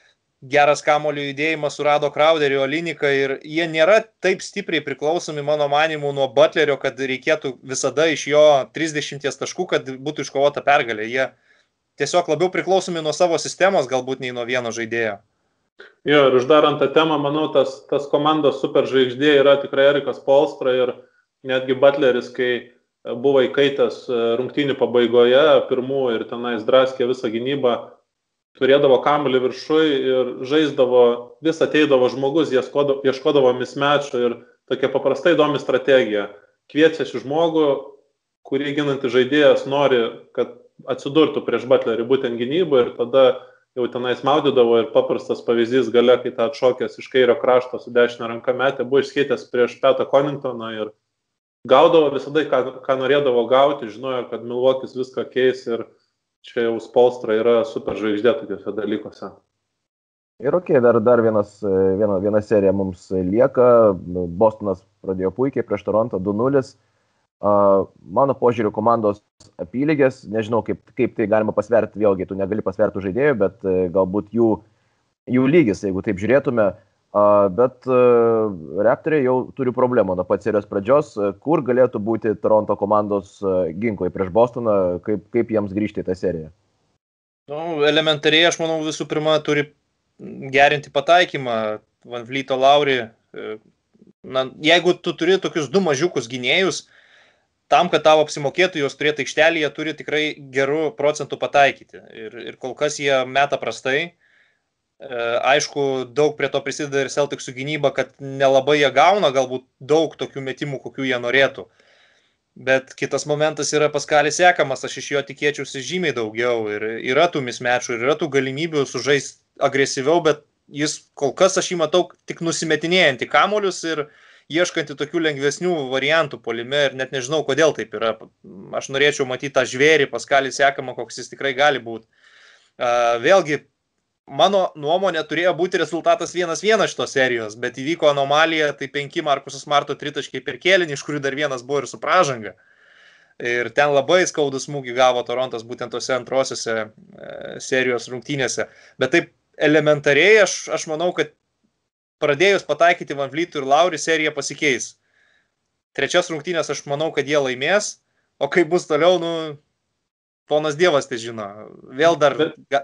geras kamulio judėjimas surado Crowderį, Oliniką ir jie nėra taip stipriai priklausomi, mano manimu, nuo Butlerio, kad reikėtų visada iš jo 30 taškų, kad būtų iškovota pergalė. Jie tiesiog labiau priklausomi nuo savo sistemos, galbūt nei nuo vieno žaidėjo. Jo, ir uždarant tą temą, manau, tas komandos superžvaigždė yra tikrai Erikas Spoelstra ir netgi Butleris, kai buvo įkaitęs rungtynių pabaigoje, pirmų ir tenais draskė visą gynybą, turėdavo kamuolį viršui ir žaisdavo, vis ateidavo žmogus, ieškodavo mismečų ir tokia paprastai įdomi strategija. Kviečiasi žmogų, kurį ginantis žaidėjas nori, kad atsidurtų prieš Butlerį būtent gynybą ir tada jau tenais maudydavo ir paprastas pavyzdys gale, kai tą atšokęs iš kairio krašto su dešinę ranką metė, buvo išskaitęs prieš Petą Connaughtoną ir gaudavo visada, ką norėdavo gauti, žinojo, kad Milwaukee'is viską keis ir čia jau Spoelstra yra superžvaigždė tokiuose dalykuose. Ir dar viena serija mums lieka. Bostonas pradėjo puikiai prieš Torontą 2-0. Mano požiūriu komandos apylygės, nežinau kaip tai galima pasverti, vėlgi tu negali pasverti žaidėjų, bet galbūt jų lygis, jeigu taip žiūrėtume. Bet Raptoriai jau turi problemą nuo pat serijos pradžios, kur galėtų būti Toronto komandos ginklai prieš Bostoną, kaip jiems grįžti į tą seriją? Elementariai, aš manau, visų pirma turi gerinti pataikymą. Van Vleeto Lowry. Jeigu tu turi tokius du mažiukus gynėjus, tam, kad tavo apsimokėtų juos turėti aikštelėje, turi tikrai gerų procentų pataikyti. Ir kol kas jie meta prastai. Aišku, daug prie to prisideda ir Celticsų gynyba, kad nelabai jie gauna galbūt daug tokių metimų, kokių jie norėtų. Bet kitas momentas yra Paskalis Siakamas, aš iš jo tikėčiausi žymiai daugiau ir yra tų mismečų ir yra tų galimybių sužaisti agresyviau, bet jis kol kas aš jį matau tik nusimetinėjantį kamuolius ir ieškantį tokių lengvesnių variantų puolime ir net nežinau, kodėl taip yra. Aš norėčiau matyti tą žvėrį Paskalį Siakamą, koks jis tikrai gali būti. Vėlgi, mano nuomonė turėjo būti rezultatas 1-1 šitos serijos, bet įvyko anomalija, tai 5 Markusas Smarto tritaškiai per kėlinį, iš kurių dar vienas buvo ir su pražanga. Ir ten labai skaudų smūgį gavo Torontas būtent tose antrosiose serijos rungtynėse. Bet taip elementariai aš manau, kad pradėjus pataikyti Van Vleetui ir Lowry serija pasikeis. Trečias rungtynės aš manau, kad jie laimės, o kaip bus toliau, ponas Dievas tai žino. Vėl dar...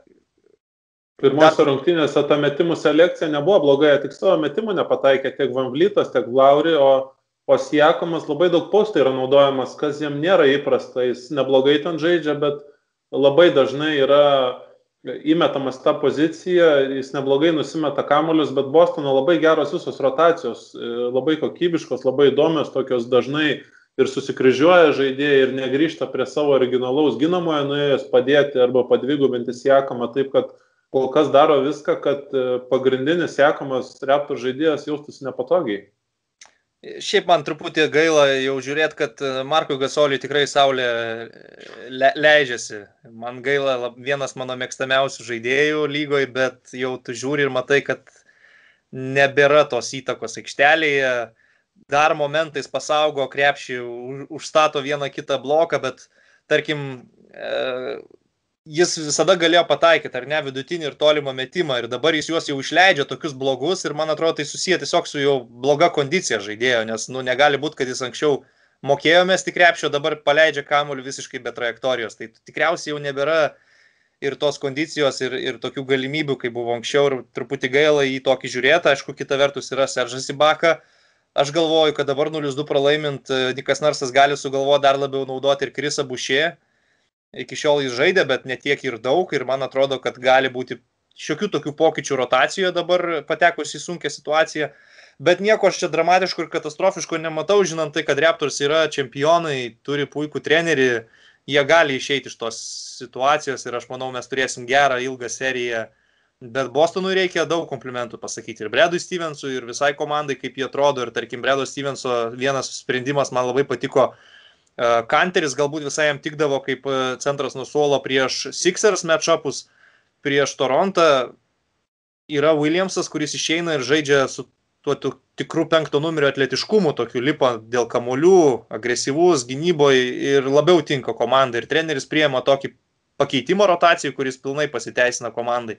Pirmose rungtynėse ta metimų selekcija nebuvo blogai, tik savo metimų nepataikė tiek Van Vleetas, tiek Lowry, o Siakamas labai daug postų yra naudojamas, kas jam nėra įprasta, jis neblogai ten žaidžia, bet labai dažnai yra įmetamas tą poziciją, jis neblogai nusimeta kamuolius, bet Bostono labai geros visos rotacijos, labai kokybiškos, labai įdomios, tokios dažnai ir susikryžiuoja žaidėjai ir negrįžta prie savo originalaus ginamojo, nuėjęs padėti arba padvigubinti Siakamą, taip kad kol kas daro viską, kad pagrindinis Siakamas Raptors žaidėjas jaustųsi nepatogiai. Šiaip man truputį gaila jau žiūrėti, kad Markui Gasoliui tikrai saulė leidžiasi. Man gaila vienas mano mėgstamiausių žaidėjų lygoje, bet jau tu žiūri ir matai, kad nebėra tos įtakos aikštelėje. Dar momentais pasaugo krepšį, užstato vieną kitą bloką, bet tarkim... Jis visada galėjo pataikyti, ar ne, vidutinį ir tolimą metimą ir dabar jis juos jau išleidžia tokius blogus ir man atrodo tai susiję tiesiog su jau bloga kondicija žaidėjo, nes negali būti, kad jis anksčiau mokėjo mesti krepšio, dabar paleidžia kamuolį visiškai be trajektorijos, tai tikriausiai jau nebėra ir tos kondicijos ir tokių galimybių, kaip buvo anksčiau ir truputį gaila į tokį žiūrėtą, aišku, kita vertus yra Seržas Ibaka, aš galvoju, kad dabar 0-2 pralaimint Nikas Narsas gali sugalvoti dar labiau naudoti ir Krisą Bušė. Iki šiol jis žaidė, bet ne tiek ir daug ir man atrodo, kad gali būti šiokių tokių pokyčių rotacijoje dabar patekus į sunkią situaciją, bet nieko aš čia dramatiško ir katastrofiško nematau, žinant tai, kad Raptors yra čempionai, turi puikų trenerį, jie gali išeiti iš tos situacijos ir aš manau, mes turėsim gerą ilgą seriją, bet Bostonui reikia daug komplimentų pasakyti ir Bradui Stevensui ir visai komandai, kaip jie atrodo ir tarkim Brado Stevenso vienas sprendimas man labai patiko. Kanteris galbūt visai jam tikdavo kaip centras nuo suolo prieš Sixers matchupus, prieš Torontą yra Williamsas, kuris išeina ir žaidžia su tuo tikru 5 numerio atletiškumu, tokiu lipa dėl kamuolių, agresyvus gynyboje ir labiau tinka komandai ir treneris priema tokį pakeitimą rotacijų, kuris pilnai pasiteisina komandai.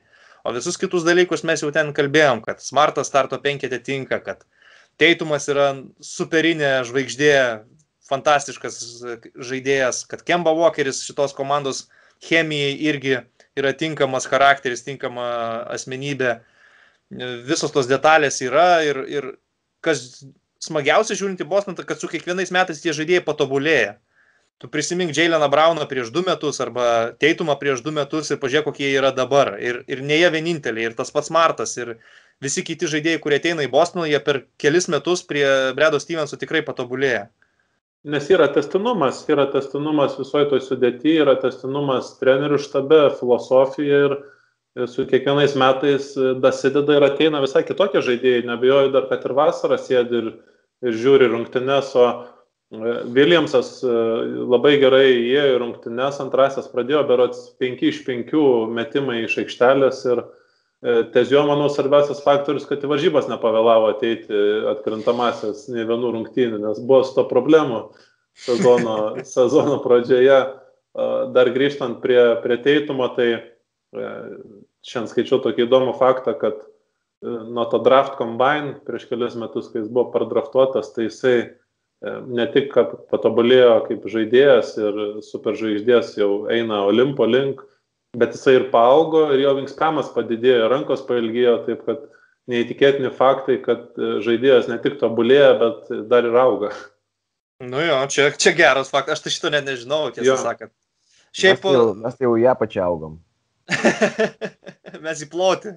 O visus kitus dalykus mes jau ten kalbėjom, kad Smartas starto penkete tinka, kad Teitumas yra superinė žvaigždė, fantastiškas žaidėjas, kad Kemba Walkeris šitos komandos chemijai irgi yra tinkamas charakteris, tinkama asmenybė. Visos tos detalės yra ir kas smagiausia žiūrint į Bostoną, kad su kiekvienais metais tie žaidėjai patobulėja. Tu prisimink Jayleną Browną prieš 2 metus arba Teitumą prieš 2 metus ir pažiūrėk, kokie jie yra dabar. Ir ne jie vieninteliai, ir tas pats Smartas, ir visi kiti žaidėjai, kurie ateina į Bostoną, jie per kelis metus prie Brado Stevenso tikrai patobulėja. Nes yra tęstinumas visoje toj sudėty, yra tęstinumas trenerių štabe, filosofija ir su kiekvienais metais dasideda ir ateina visai kitokie žaidėjai. Nebijoju dar, kad ir vasarą sėdi ir žiūri rungtynes, o Williamsas labai gerai įėjo į rungtynes, antrasis pradėjo berods 5 iš 5 metimai iš aikštelės ir Tezio, manau, svarbiausias faktorius, kad į varžybas nepavėlavo ateiti atkrintamasis nei vienų rungtynių, nes buvo su to problemų sezono pradžioje. Dar grįžtant prie Teitumo, tai šiandien skaičiau tokį įdomų faktą, kad nuo to draft combine prieš kelias metus, kai jis buvo pardraftuotas, tai jisai ne tik patobulėjo kaip žaidėjas ir superžvaigždės jau eina Olimpo link, bet jisai ir paaugo ir jo wingspam'as padidėjo, rankos pailgėjo, taip kad neįtikėtini faktai, kad žaidėjas ne tik tobulėja, bet dar ir auga. Nu jo, čia geras faktas, aš tai šito net nežinau, tiesą sakant. Šiaip mes jau ją pačią augam. Mes į plotį.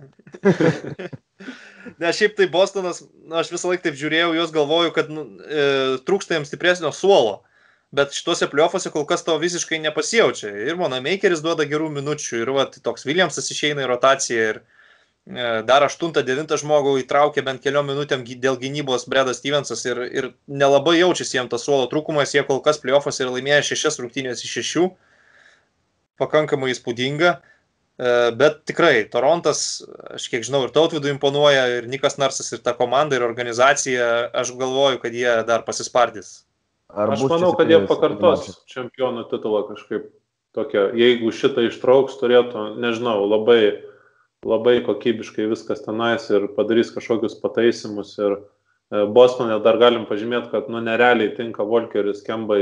Ne, šiaip tai Bostonas, aš visą laiką taip žiūrėjau, jos galvoju, kad trūksta jiems stipresnio suolo, bet šituose playoffuose kol kas to visiškai nepasijaučia. Ir Monamakeris duoda gerų minučių, ir toks Williamsas išeina į rotaciją, ir dar 8-9 žmogų įtraukė bent keliom minutėm dėl gynybos Bradas Stevensas, ir nelabai jaučiasi jiems tas suolo trūkumas, jie kol kas playoffuose yra laimėję 6 rungtynės iš 6, pakankamai įspūdinga. Bet tikrai, Torontas, aš kiek žinau, ir Tautvidui imponuoja, ir Nikas Narsas, ir ta komanda, ir organizacija, aš galvoju, kad jie dar pasispardys. Aš manau, kad jie pakartos čempionų titulą kažkaip tokia, jeigu šitą ištrauks, turėtų, nežinau, labai kokybiškai viskas tenais ir padarys kažkokius pataisimus. Ir Bostone dar galim pažymėti, kad nerealiai tinka Walkeris, Kemba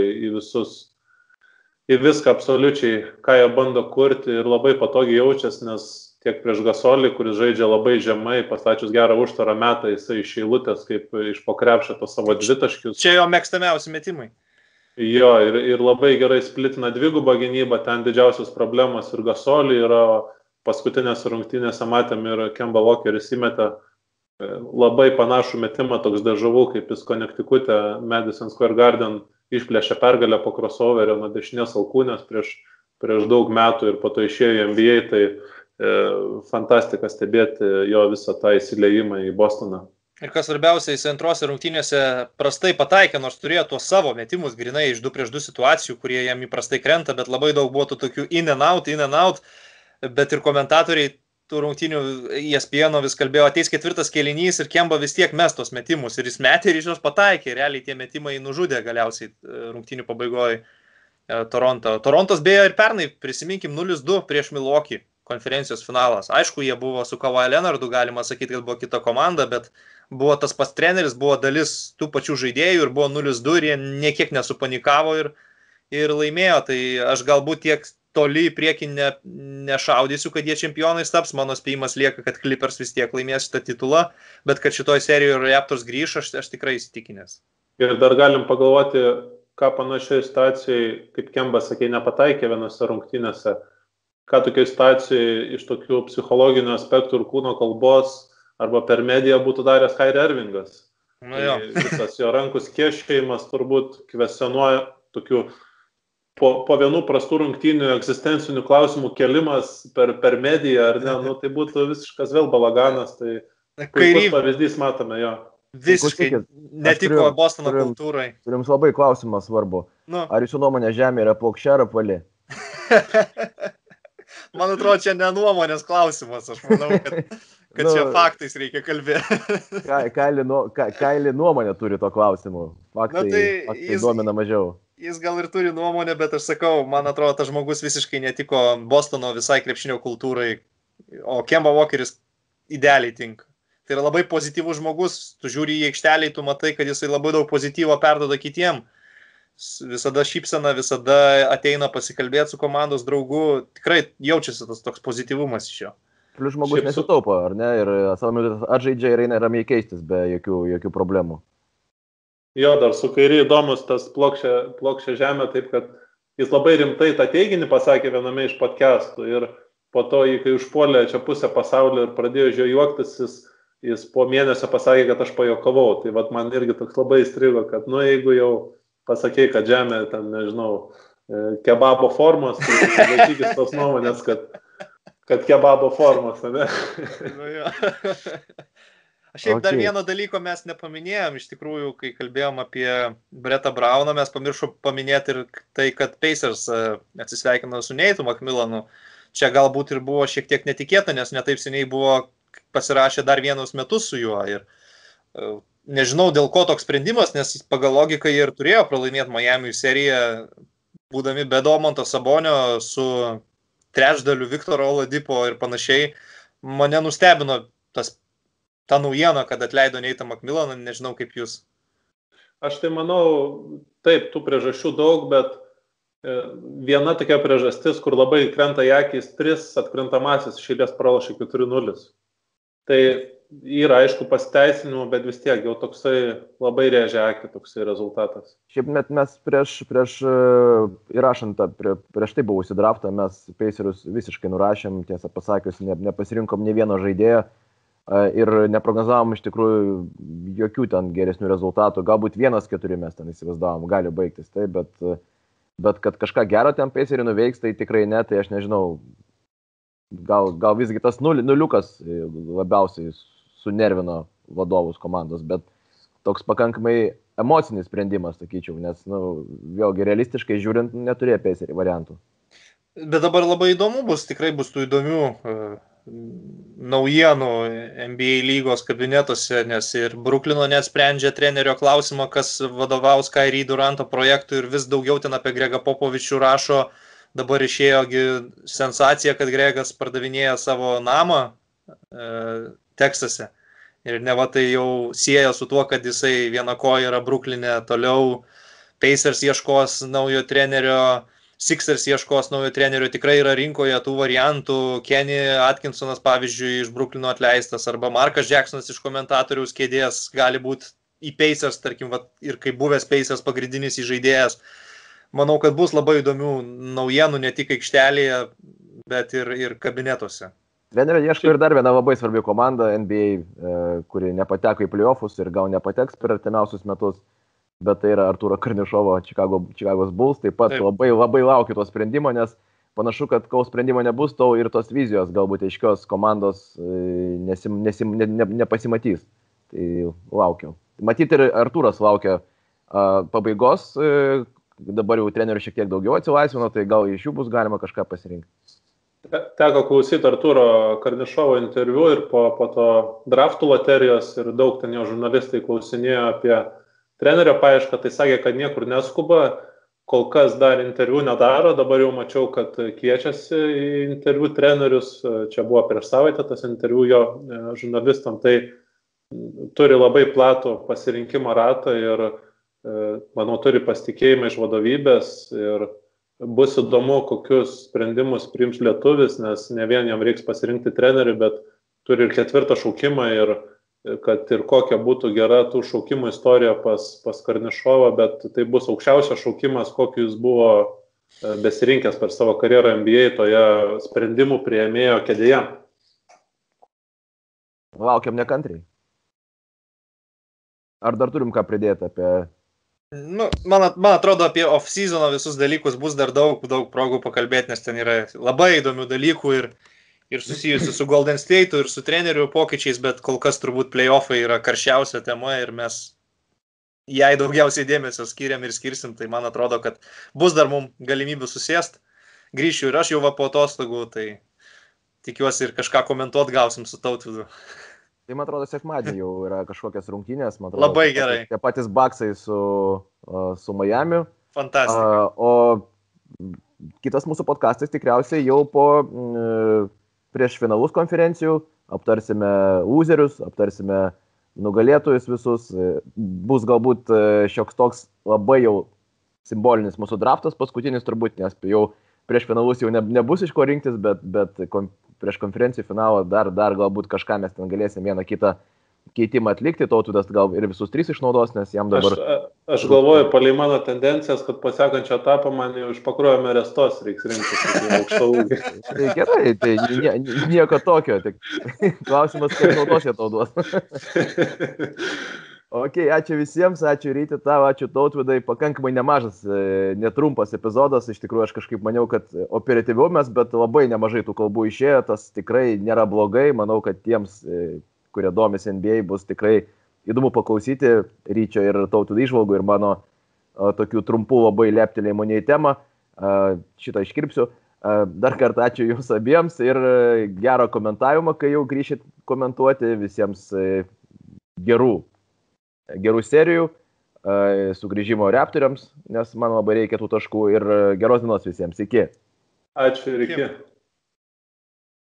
į viską absoliučiai, ką jie bando kurti ir labai patogiai jaučias, nes tiek prieš Gasolį, kuris žaidžia labai žemai, pastačius gerą užtvarą metą, jisai iš eilutės, kaip iš po krepšio to savo dvitaškius. Čia jo mėgstamiausi metimai. Jo, ir labai gerai splitina dvigubą gynybą, ten didžiausios problemos ir Gasolį yra, paskutinėse rungtynėse matėm ir Kemba Walkeris įmetė labai panašų metimą, toks dežavų, kaip jis Connecticut'e Madison Square Garden išplėšė pergalę po crossoverio nuo dešinės alkūnės prieš daug metų ir po to išėjo į NBA, tai fantastika stebėti jo visą tą įsileimą į Bostoną. Ir kas svarbiausia, jis antrose rungtynėse prastai pataikė, nors turėjo tuos savo metimus grinai iš 2-2 situacijų, kurie jam įprastai krenta, bet labai daug buvo tokių in and out, bet ir komentatoriai tų rungtynių ESPN vis kalbėjo, ateis 4 kėlinys ir Kemba vis tiek mes tos metimus ir jis metė ir iš jos pataikė, realiai tie metimai nužudė galiausiai rungtynių pabaigoje Toronto. Torontas beje ir pernai, prisiminkim, 0-2 prieš Milwaukee konferencijos finalas. Aišku, jie buvo su Kawhi Leonardu, galima sakyti, kad buvo kita komanda, bet buvo tas pats treneris, buvo dalis tų pačių žaidėjų ir buvo 0-2 ir jie niekiek nesupanikavo ir laimėjo. Tai aš galbūt tiek toli į priekį nešaudysiu, kad jie čempionais taps. Mano spėjimas lieka, kad Clippers vis tiek laimės šitą titulą, bet kad šitoj serijoje Raptors grįš, aš tikrai įsitikinęs. Ir dar galim pagalvoti, ką panašioje situacijoje, kaip Kemba sakė, nepataikė vienose rungtynėse, ką tokiai situacijai iš tokių psichologinių aspektų ir kūno kalbos arba per mediją būtų daręs Kyrie Irvingas. Visas jo rankų skėšėjimas turbūt kvestionuoja tokių po vienų prastų rungtynių egzistencinių klausimų kelimas per mediją, ar ne, tai būtų visiškas vėl balaganas, tai puikus pavyzdys matome jo. Visiškai netiko Bostono kultūrai. Turim labai klausimą svarbu. Ar jūsų nuomonė žemė yra plokščia ar apvali? Man atrodo, čia ne nuomonės klausimas, aš manau, kad čia faktais reikia kalbėti. Kaili nuomonė turi to klausimu. Faktai domina mažiau. Jis gal ir turi nuomonę, bet aš sakau, man atrodo, tas žmogus visiškai netiko Bostono visai krepšinio kultūrai. o Kemba Walkeris idealiai tinka. Tai yra labai pozityvus žmogus, tu žiūri į aikštelį, tu matai, kad jisai labai daug pozityvo perduoda kitiem. Visada šypsena, visada ateina pasikalbėti su komandos draugu, tikrai jaučiasi tas toks pozityvumas iš jo. Plius žmogus nesitaupo, ar ne, ir savo minutės atžaidžia ir eina ramiai keistis be jokių problemų. Jo, dar su kairį įdomus tas plokščia žemė, taip kad jis labai rimtai tą teiginį pasakė viename iš podcastų ir po to, kai užpuolė čia pusę pasaulio ir pradėjo iš jo juoktis, jis po mėnesio pasakė, kad aš pajokavau. Tai vat man irgi toks labai įstrigo, kad jeigu jau pasakė, kad žemė ten, nežinau, kebabo formos, tai laikykis tos nuomonės, kad kebabo formos, ne? Šiaip dar vieno dalyko mes nepaminėjom, iš tikrųjų, kai kalbėjom apie Bretą Brauną, mes pamiršom paminėti ir tai, kad Pacers atsisveikino su Neitu McMillanu. Čia galbūt ir buvo šiek tiek netikėta, nes netaip seniai buvo pasirašę dar vienus metus su juo. Ir nežinau, dėl ko toks sprendimas, nes pagal logiką jie ir turėjo pralaimėti Miami seriją, būdami be Domanto Sabonio su trečdaliu Viktoro Oladipo ir panašiai. Mane nustebino ta naujiena, kad atleido Neitą McMillaną, nežinau kaip jūs. Aš tai manau, taip, tų priežasčių daug, bet viena tokia priežastis, kur labai krenta į akis, 3 atkrintamasis iš eilės pralošė 4-0. Tai yra, aišku, pasiteisinimų, bet vis tiek jau toksai labai rėžia akį toksai rezultatas. Šiaip net mes prieš įrašant prieš tai buvusi draftą, mes Pacerius visiškai nurašėm, tiesą pasakius, nepasirinkom nė vieno žaidėjo. Ir neprognozavom iš tikrųjų jokių ten geresnių rezultatų. Galbūt 1-4 mes ten įsivaizdavom, gali baigtis, tai, bet kad kažką gero ten Paceriai nuveiks, tai tikrai ne, tai aš nežinau, gal visgi tas nuliukas labiausiai sunervino vadovus komandos, bet toks pakankamai emocinis sprendimas, sakyčiau, nes, vėlgi realistiškai žiūrint, neturėjo Paceriai variantų. Bet dabar labai įdomu bus, tikrai bus tų įdomių naujienų NBA lygos kabinetuose, nes ir Bruklino net sprendžia trenerio klausimą, kas vadovaus Kyrie Duranto projektui ir vis daugiau ten apie Gregą Popovičių rašo. Dabar išėjogi sensacija, kad Gregas pardavinėja savo namą Teksase. Ir neva tai jau sieja su tuo, kad jisai viena koja yra Brukline, toliau Pacers ieškos naujo trenerio, Sixers ieškos naujo trenerio, tikrai yra rinkoje tų variantų. Kenny Atkinsonas, pavyzdžiui, iš Bruklino atleistas, arba Markas Jacksonas iš komentatoriaus kėdės gali būti į Pacers, tarkim, ir kaip buvęs Pacers pagrindinis įžaidėjas. Manau, kad bus labai įdomių naujienų ne tik aikštelėje, bet ir kabinetuose. Trenerio ieško ir dar viena labai svarbi komanda NBA, kuri nepateko į playoffus ir gal nepateks per artimiausius metus. Bet tai yra Artūro Karnišovo Čikagos Bulls. Taip pat labai laukiu to sprendimo, nes panašu, kad kol sprendimo nebus, tol ir tos vizijos galbūt aiškios komandos nepasimatys. Tai laukiu. Matyt, ir Artūras laukia pabaigos, dabar jau trenerių šiek tiek daugiau atsilaisvino, tai gal iš jų bus galima kažką pasirinkti. Teko klausyti Artūro Karnišovo interviu ir po to draftų loterijos ir daug ten jo žurnalistai klausinėjo apie trenerio paiešką, tai sakė, kad niekur neskuba, kol kas dar interviu nedaro, dabar jau mačiau, kad kviečiasi į interviu trenerius, čia buvo prieš savaitę tas interviu jo žurnalistam, tai turi labai platų pasirinkimo ratą ir, manau, turi pasitikėjimą iš vadovybės ir bus įdomu, kokius sprendimus priims lietuvis, nes ne vien jam reiks pasirinkti trenerių, bet turi ir 4. šaukimą ir kad ir kokia būtų gera tų šaukimų istorija pas Karnišovą, bet tai bus aukščiausias šaukimas, kokį jis buvo besirinkęs per savo karjerą NBA toje sprendimų priėmėjo kėdėje. Laukiam nekantriai. Ar dar turim ką pridėti apie... Man atrodo, apie off-seasono visus dalykus bus dar daug progų pakalbėti, nes ten yra labai įdomių dalykų ir susijusių su Golden State'u ir su trenerių pokyčiais, bet kol kas turbūt play-offai yra karščiausia tema ir mes jai daugiausiai dėmesio skiriam ir skirsim, tai man atrodo, kad bus dar mums galimybių susėst. Grįšiu ir aš jau po atostogų, tai tikiuosi ir kažką komentuot gausim su Tautvydu. Tai man atrodo, sekmadienį jau yra kažkokias rungtynės, man atrodo. Labai gerai. Tie patys Bucksai su Miamiu. Fantastika. O kitas mūsų podcastas tikriausiai jau po prieš finalus konferencijų, aptarsime loserius, aptarsime nugalėtojus visus. Bus galbūt šioks toks labai jau simbolinis mūsų draftas paskutinis turbūt, nes jau prieš finalus jau nebus iš ko rinktis, bet prieš konferencijų finalą dar galbūt kažką mes ten galėsim vieną kitą keitimą atlikti, Tautvydas gal ir visus 3 išnaudos, nes jam dabar... Aš galvoju, palei mano tendencijas, kad po sekančio etapą man jau iš Pakruojo Merestos reiks rinktis aukštą ūgį. Tai gerai, tai nieko tokio, tik klausimas, kiek naudos jie tau duos. Ok, ačiū visiems, ačiū Ryti tau, ačiū Tautvydai, pakankamai nemažas, netrumpas epizodas, iš tikrųjų aš kažkaip maniau, kad operatyviau mes, bet labai nemažai tų kalbų išėjo, tas tikrai nėra blogai, manau, kad tiems, kurie domisi NBA, bus tikrai įdomu paklausyti Ryčio ir Tautvydo įžvalgų ir mano tokių trumpų labai leptelėjimų į temą, šitą iškirpsiu. Dar kartą ačiū jums abiems ir gero komentavimo, kai jau grįšit komentuoti, visiems gerų serijų, sugrįžimo Raptoriams, nes man labai reikia tų taškų ir geros dienos visiems. Iki. Ačiū ir iki.